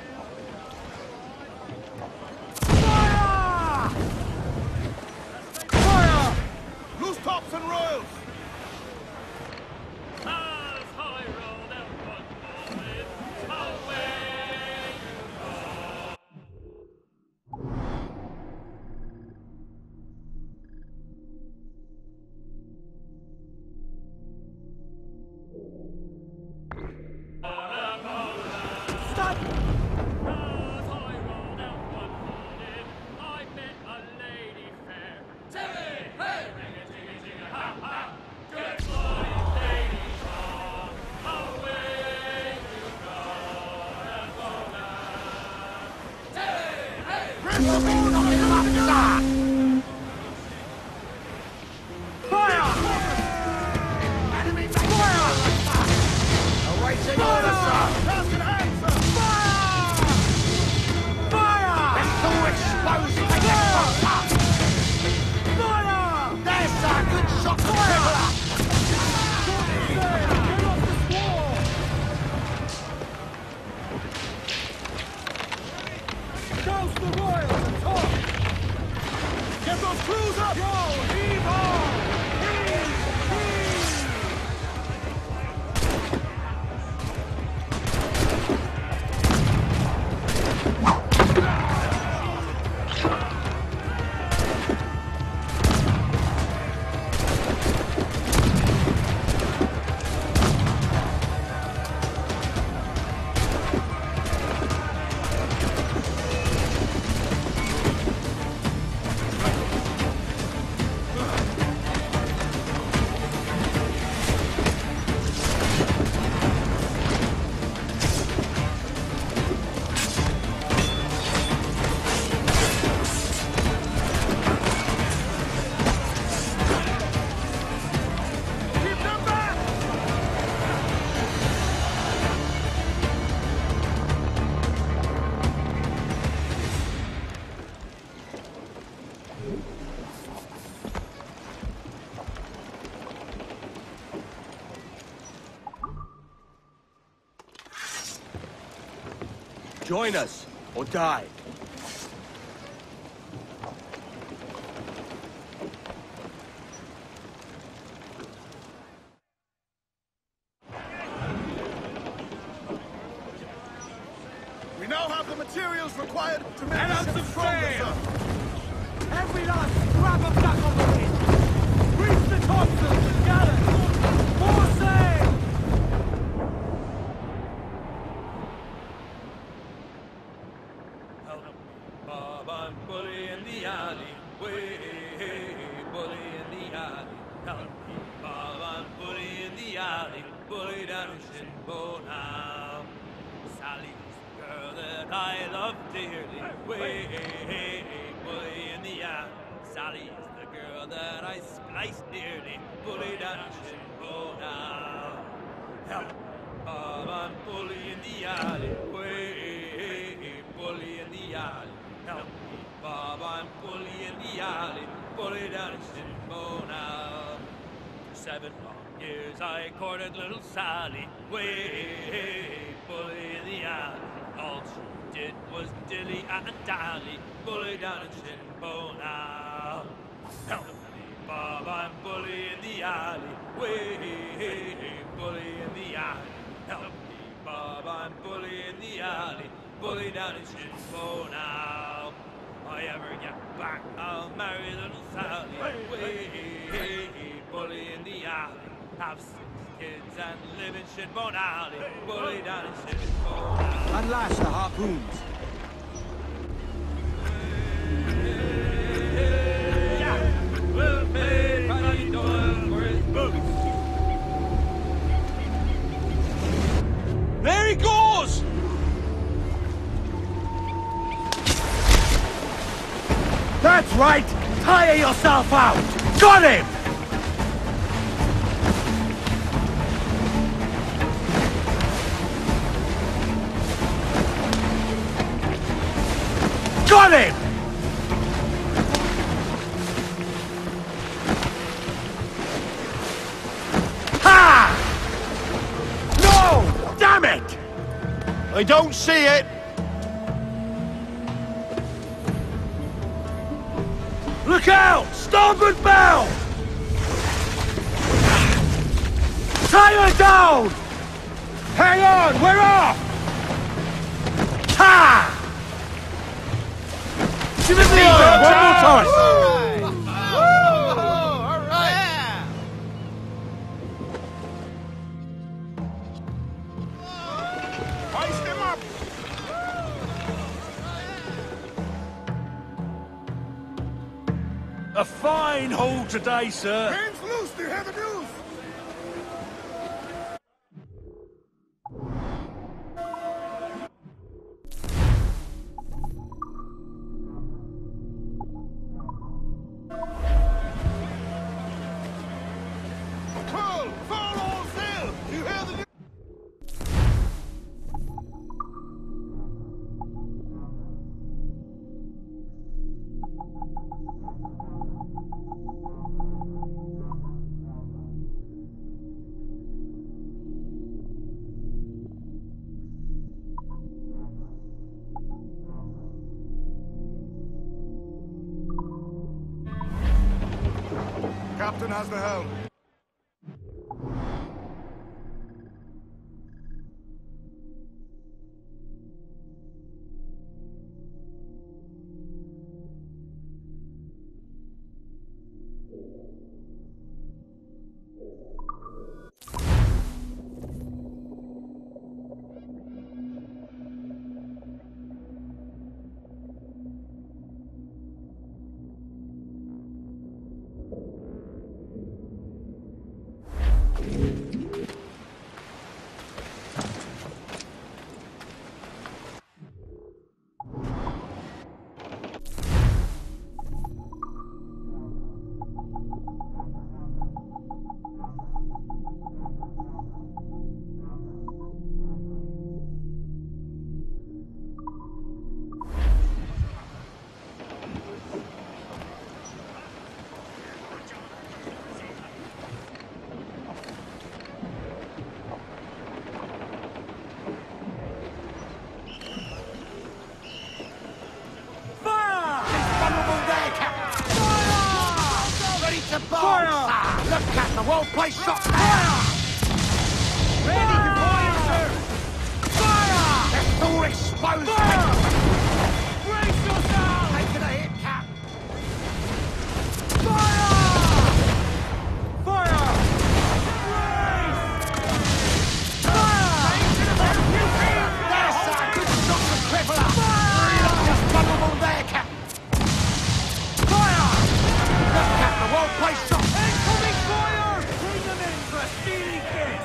Fire! Fire! Loose tops and royals! As I roll down one more away I met a lady fair. Hey, hey, ring a jigga jigga ha ha. Join us, or die. We now have the materials required to make And the out ship the stronger, sail! sir. Every last grab a back on the wind! Reach the topsails and gallant! More sail! Help me, Bob, I'm bully in the alley. Way, bully in the alley. Help me, Bob, I'm bully in the alley. Bully down in Shinbo now. Sally's the girl that I love dearly. Way, bully in the alley. Sally's the girl that I splice dearly. Bully down in Shinbo now. Help me, Bob, I'm bully in the alley. Way, bully in the alley. Help me, Bob, I'm bully in the alley. Bully down in Shinbo now. For 7 long years I courted little Sally. Way, bully in the alley. All she did was dilly and dally. Bully down in Shinbo now. Help me, Bob, I'm bully in the alley. Way, bully in the alley. Help me, Bob, I'm bully in the alley. Bully down in Shinbo now. If I ever get back, I'll marry little Sally. Way, bully in the alley. Have 6 kids and live in Shinbone Alley. Bully down in Shinbone Alley. Unlash the harpoons. Yeah, we'll pay Paddy Doyle for his boots. There he goes! That's right! Tire yourself out! Got him! Got him! Ha! No! Damn it! I don't see it. Look out! Starboard bow! Tie her down! Hang on, we're off! Ha! Give it the iron! One more time! All right. Hoist him up! A fine haul today, sir. Hands loose, do you hear the news? Pull! Full all sail! Do you hear the news? Captain has the helm. Just cat the whole place shot! Fire! Ready before you, sir! Fire! They're all exposed! Fire! Brace yourself! Taking a hit, Cap! Fire! Fire! That's a good shot from Crippler! Just bundle them there, Cap! Fire! Just Cap the whole place shot! Incoming fire! Bring them in for a steely kiss!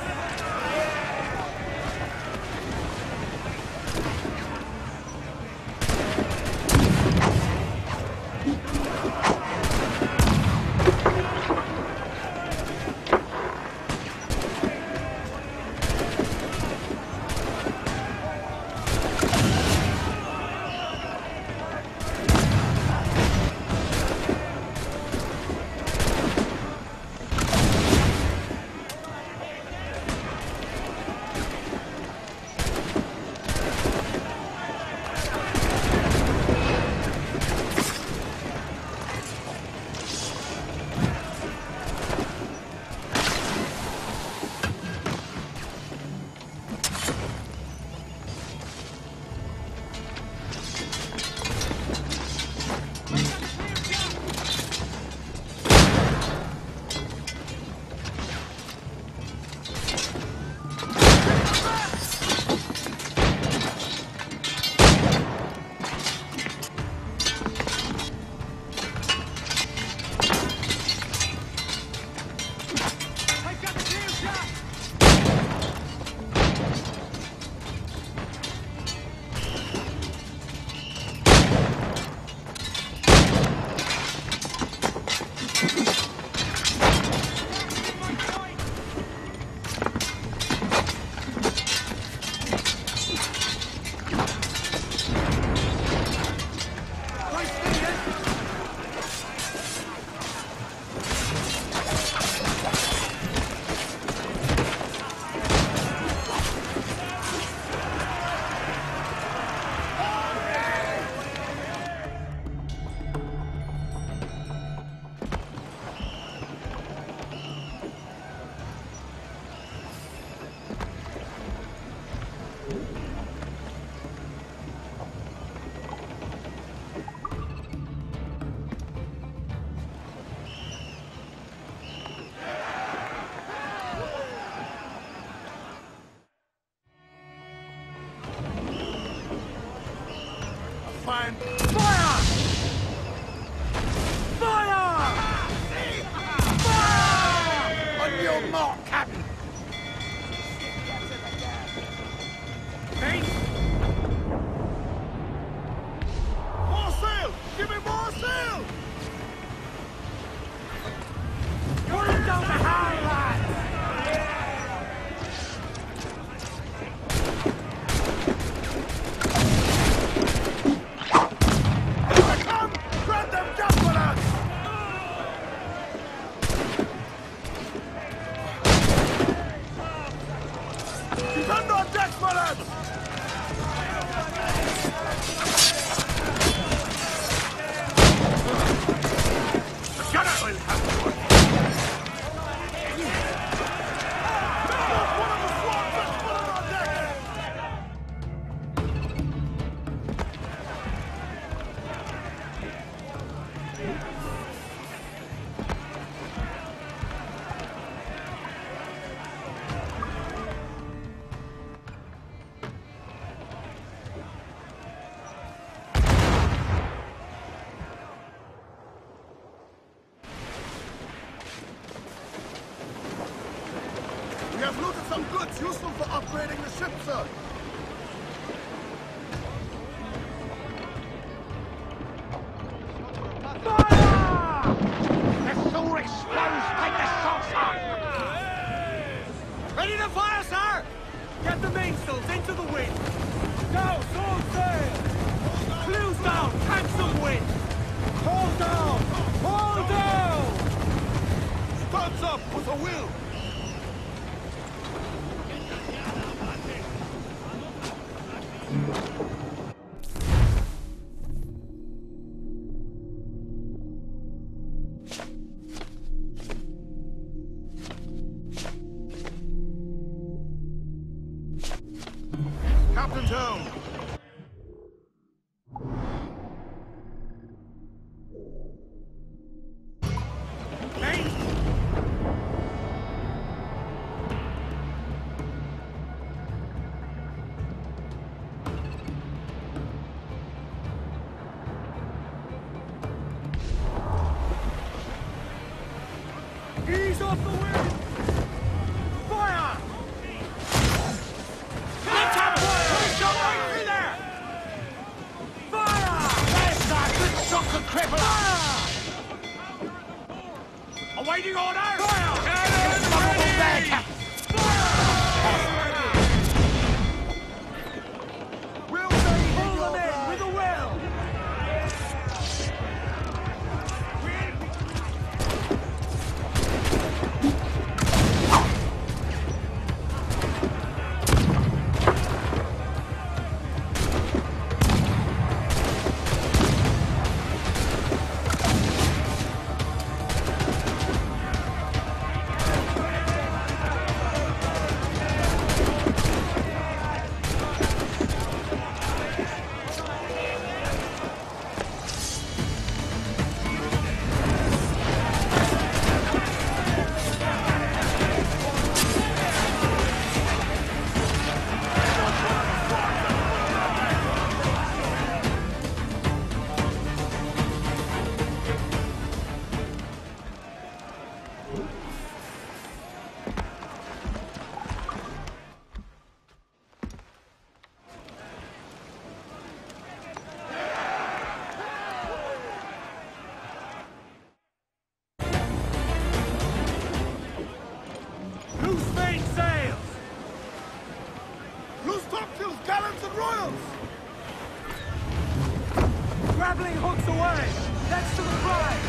Fine. Fire! Fire! Fire! On your mark, Captain! More sail! Give me more sail! Put him down the high, lads! Grab them jump Defend our decks, my lads! The gunner will have to work. One of the swords that's put on our deck! We have looted some goods useful for upgrading the ship, sir. Fire! Let's all exposed! Take the shots up! Ready to fire, sir! Get the mainsails into the wind! Now, all sail! Clews down! Handsome wind! Hold down! Hold down! Starts up with a will! captain's helm! Ease off the wind! Fire! Let's have fire! Shot right through there! Fire! There's that good shot of crippler! Awaiting order! Fire! Get vulnerable there, Captain! We'll pull them in with a will! Loose main sails! Loose topsails, gallants and royals! Grappling hooks away! That's to the prize!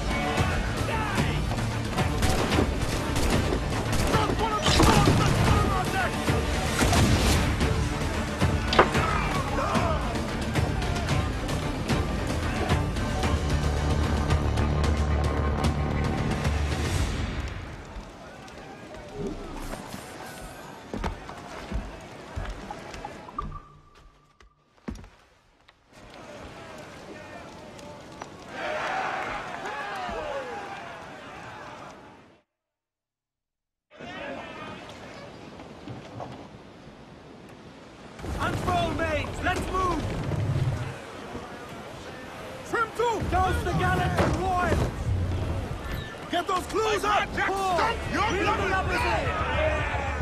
Drop one of the swords that's on our deck! Unfurl mains! Let's move! Trim to! Toast the gallants and royals! Get those clues up! Pull! Stump your Reel the bloody numbers in!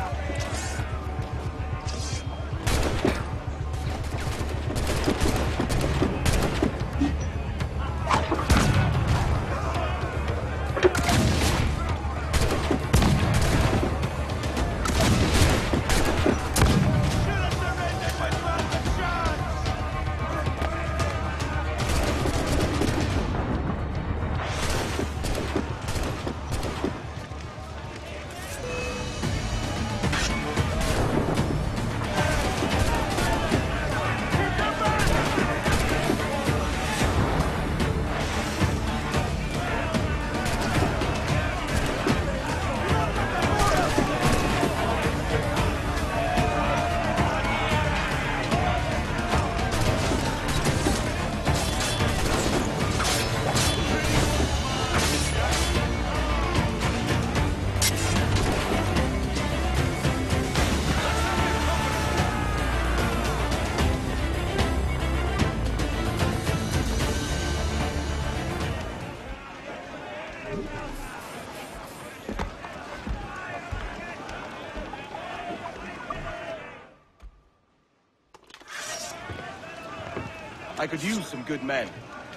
I could use some good men.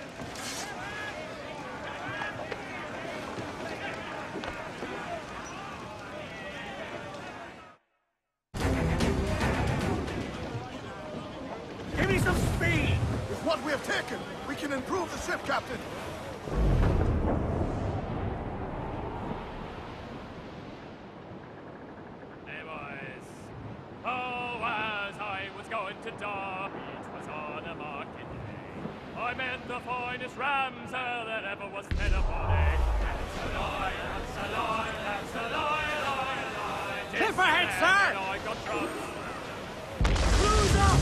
Give me some speed! With what we have taken, we can improve the ship, Captain. Hey boys, oh, as I was going to dock, it was on a market day. I met the finest ramsel that ever was fed upon a. That's a lie, that's a lie, that's a lie, lie, lie. Cliff ahead, sir! And I got drunk. Cruise up!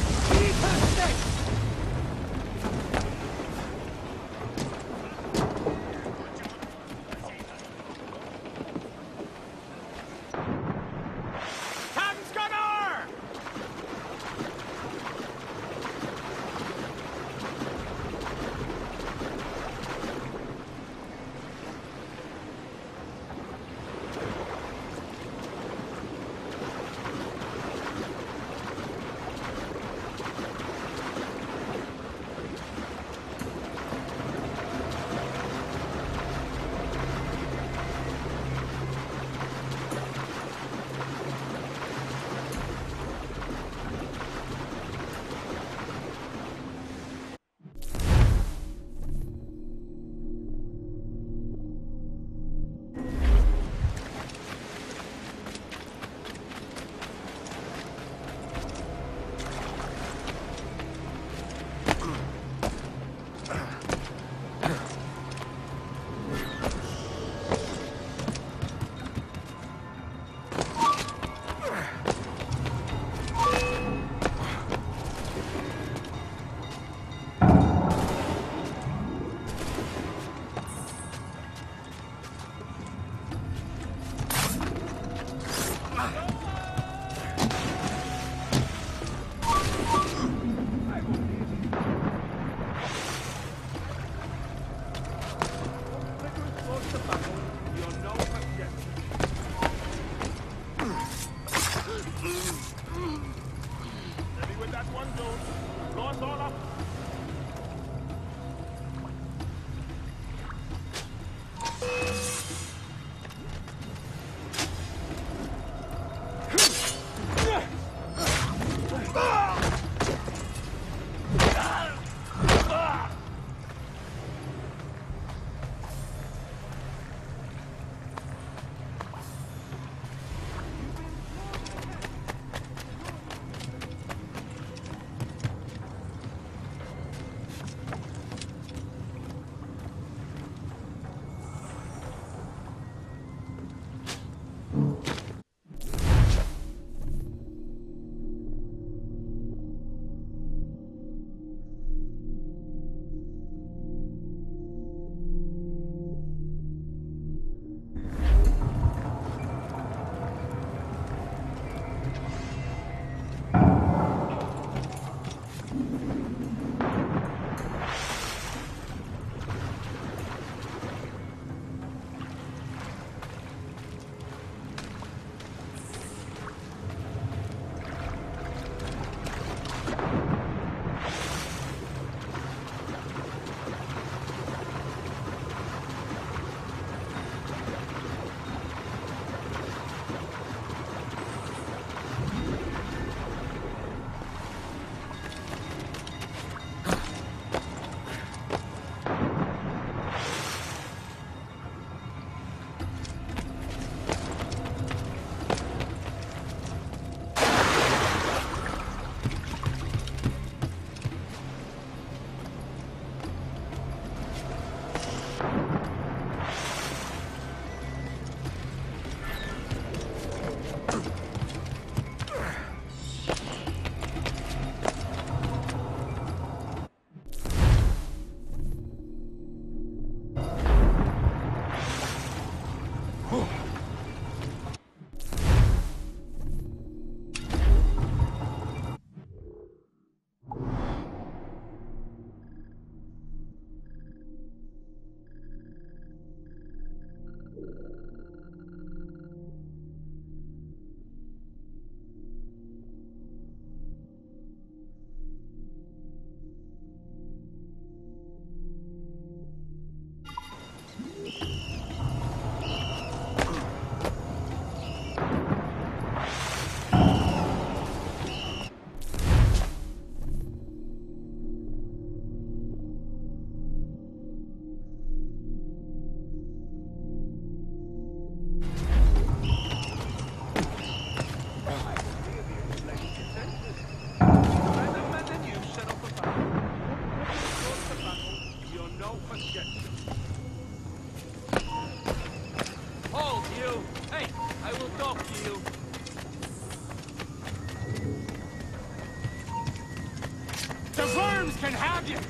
can have you!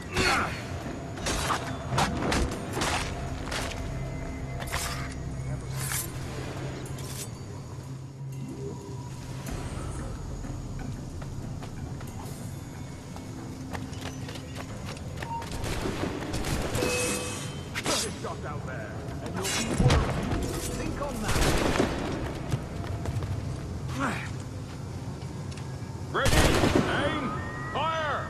Out there, and you'll be world. Think on that. Ready, aim, fire!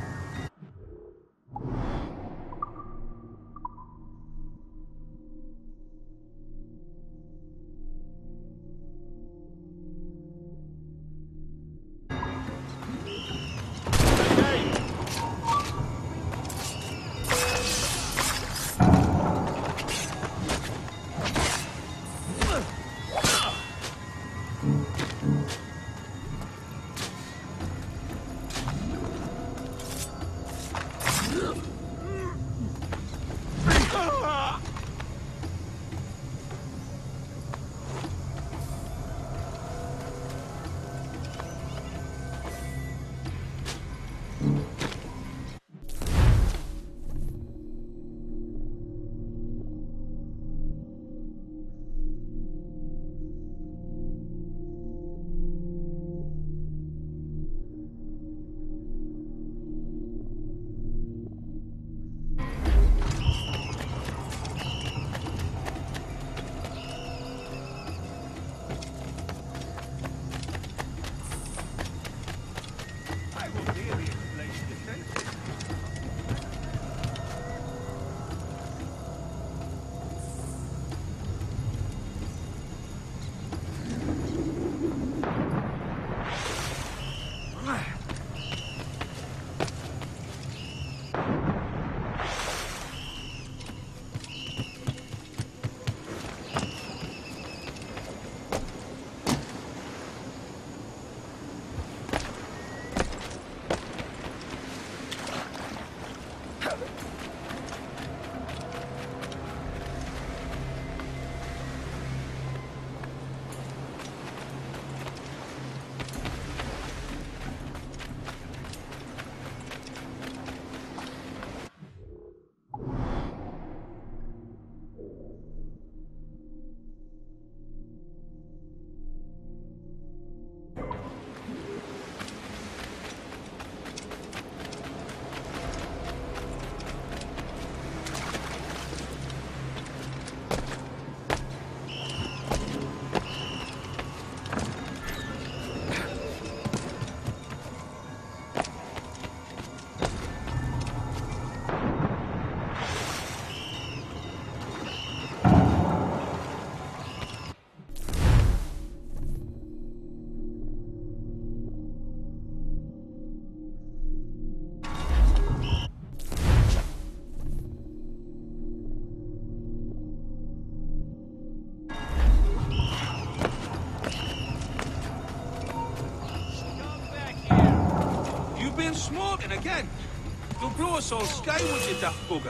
Smoking again. You'll blow us all skywards, you daft bugger.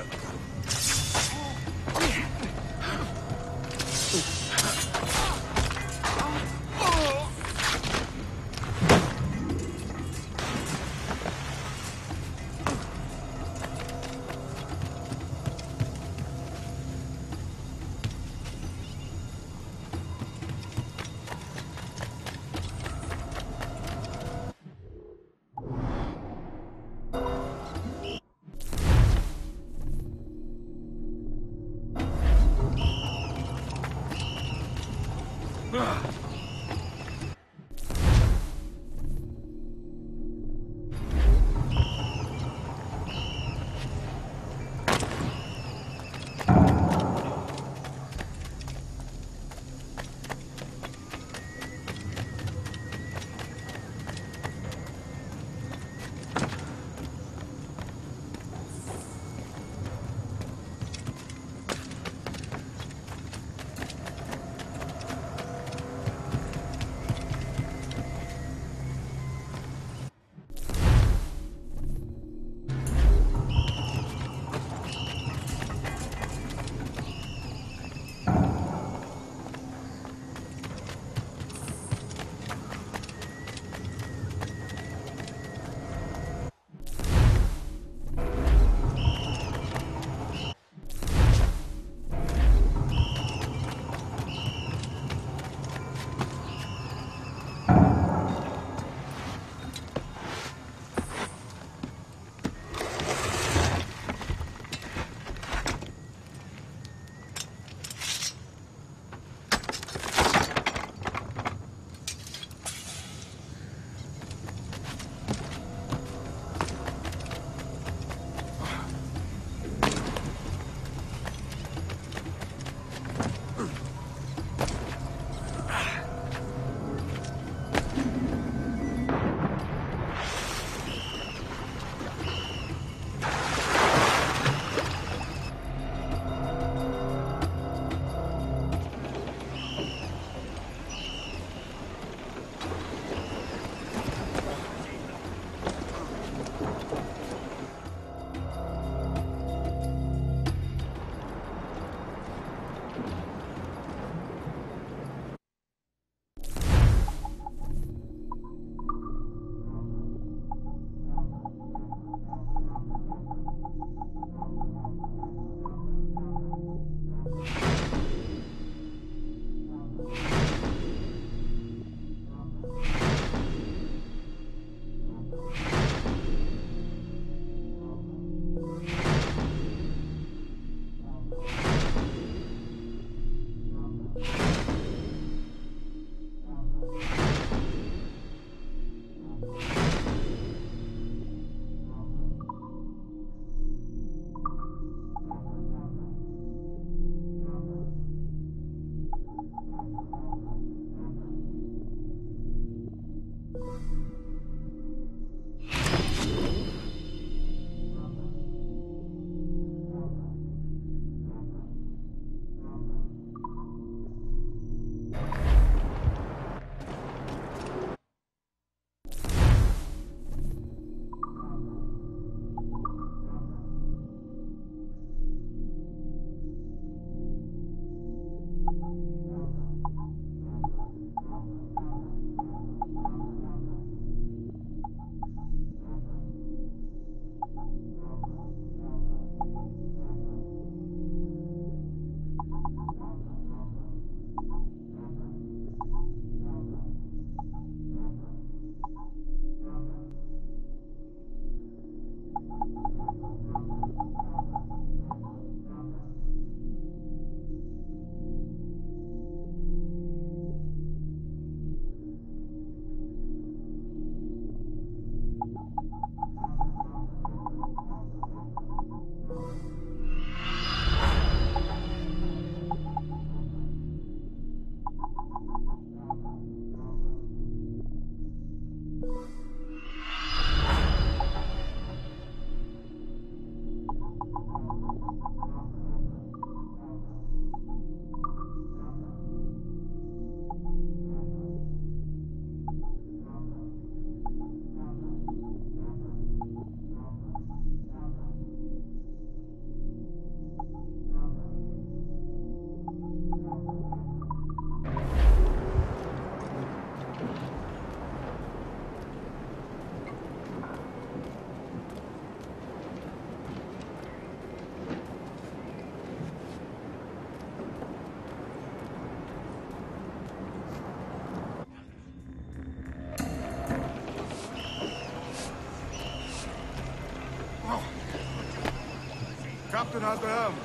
captain has the helm.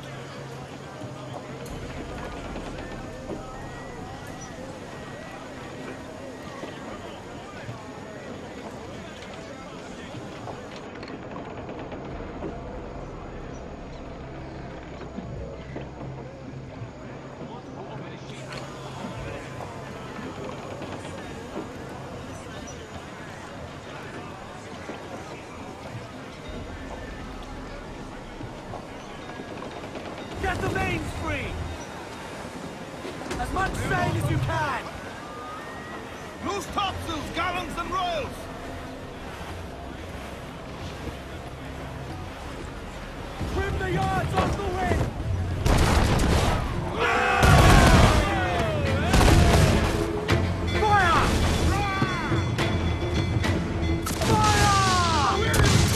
Get the mains free! As much sail as you can! Loose topsails, gallants and royals! Trim the yards off the wind! Fire! Fire!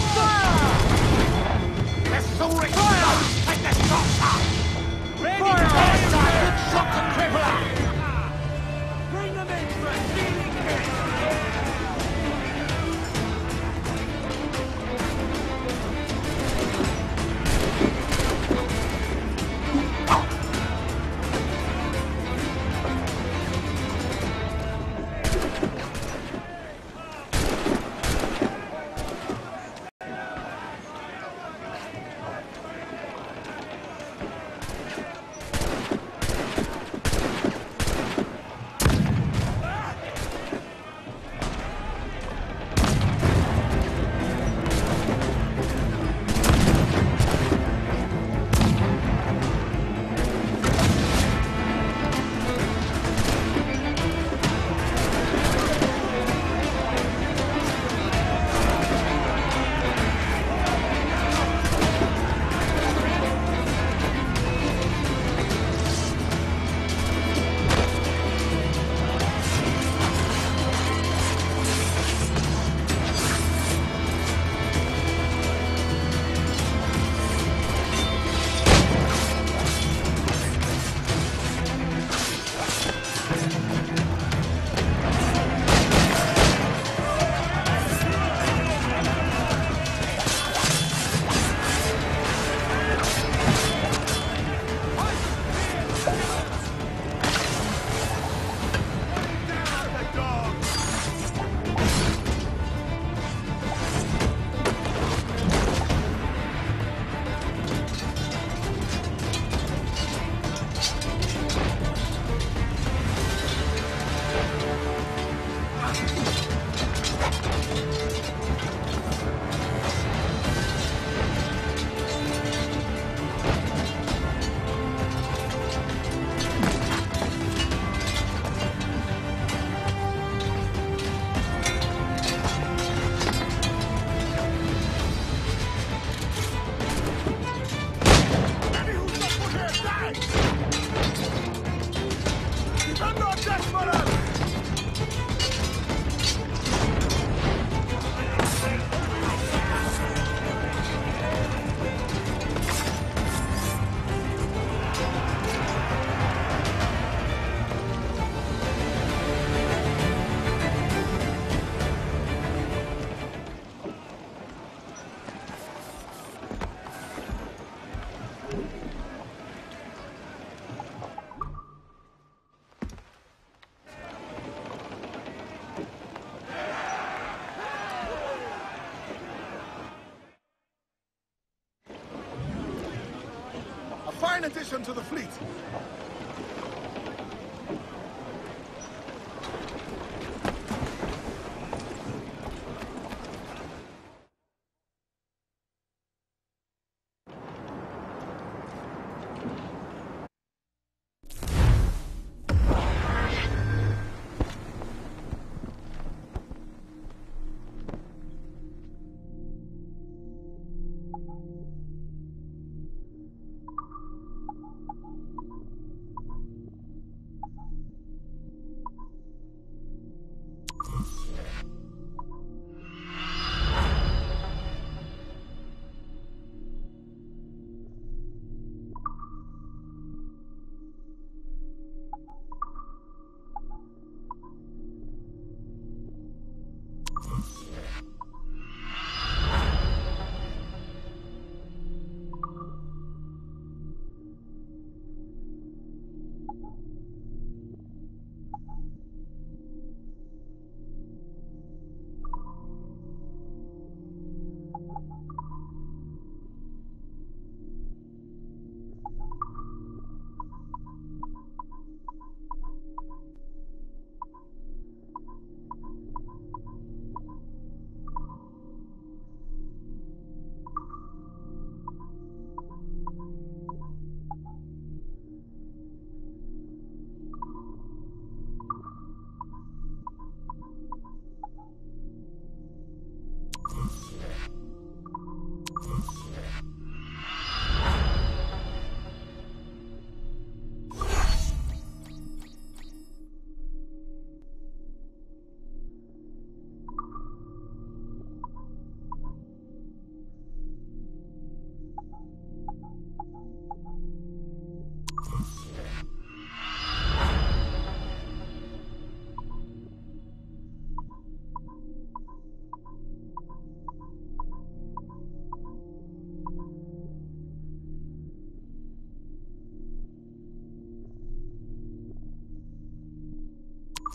Fire! Let's all fire! Take the shots up! Ready! Fire! Good shot to crippler! Bring them in for a stealing hit! Fine addition to the fleet.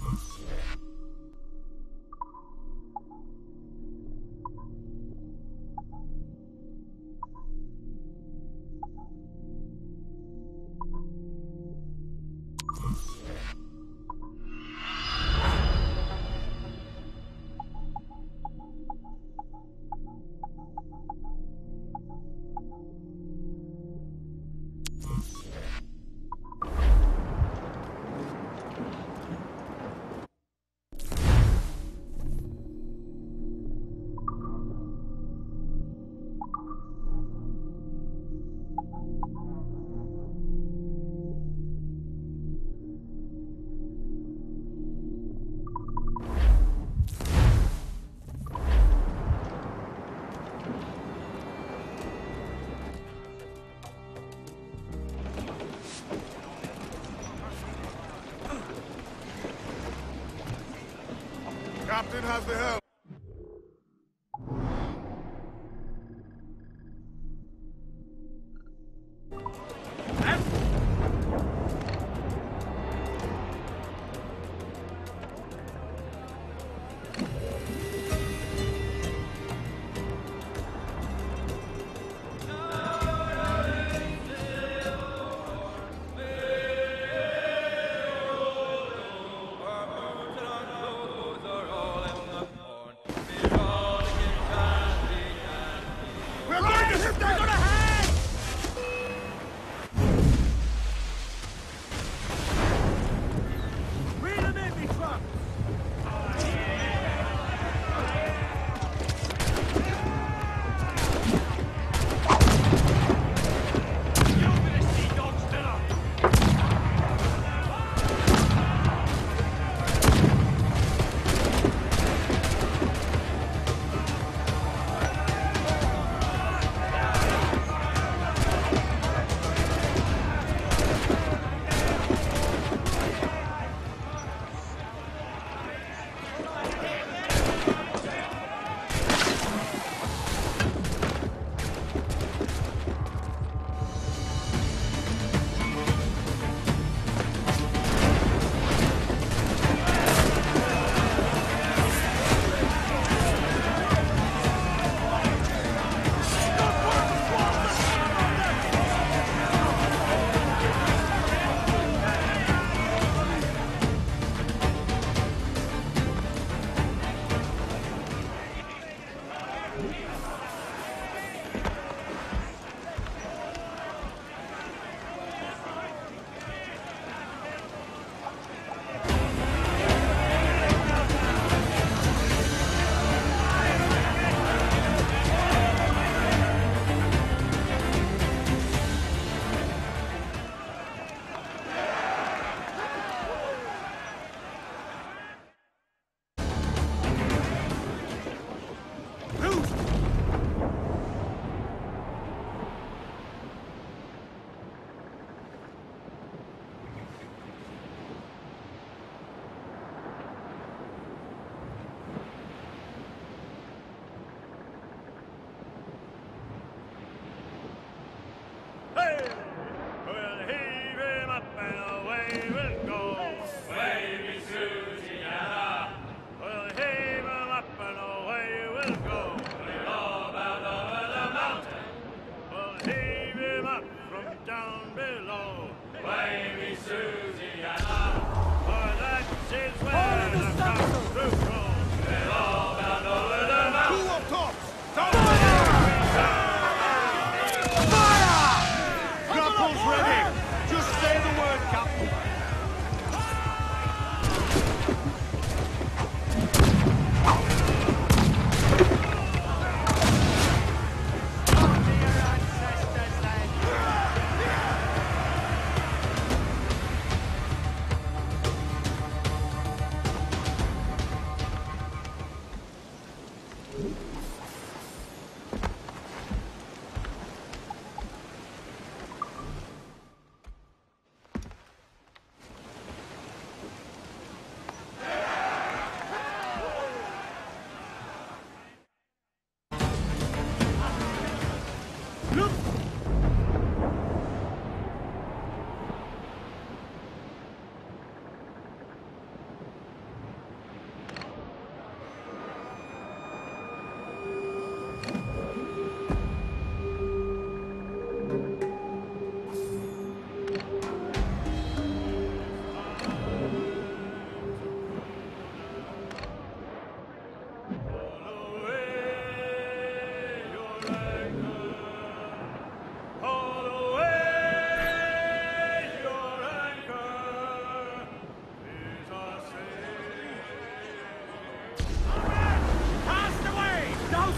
Captain has the helm.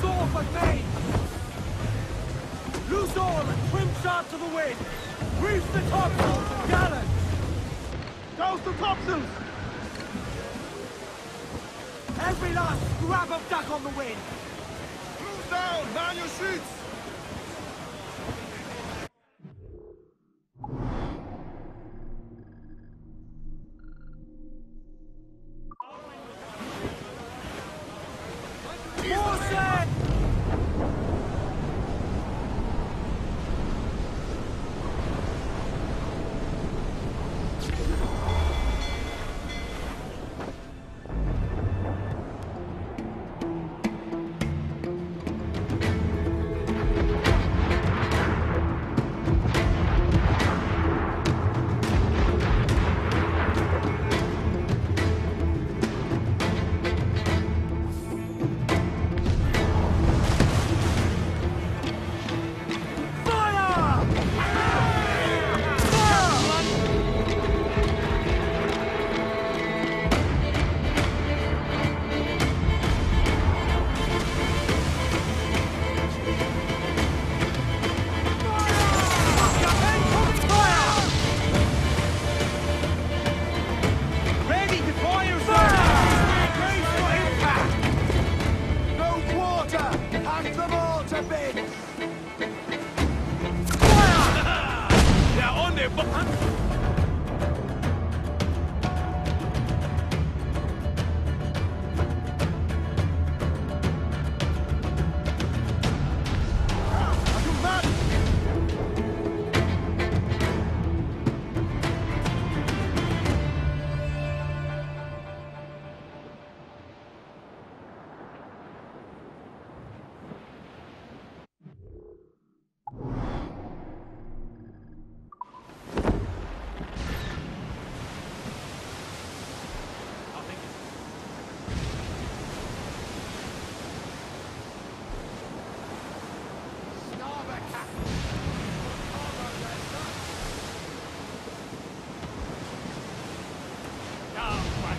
Loose off at me! Loose all and trim sharp to the wind! Reef the topsails and gallant! Douse the topsails! Every last scrap of duck on the wind! Cruise down! Man your sheets! More set!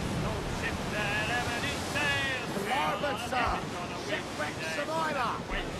Shipwreck survivor!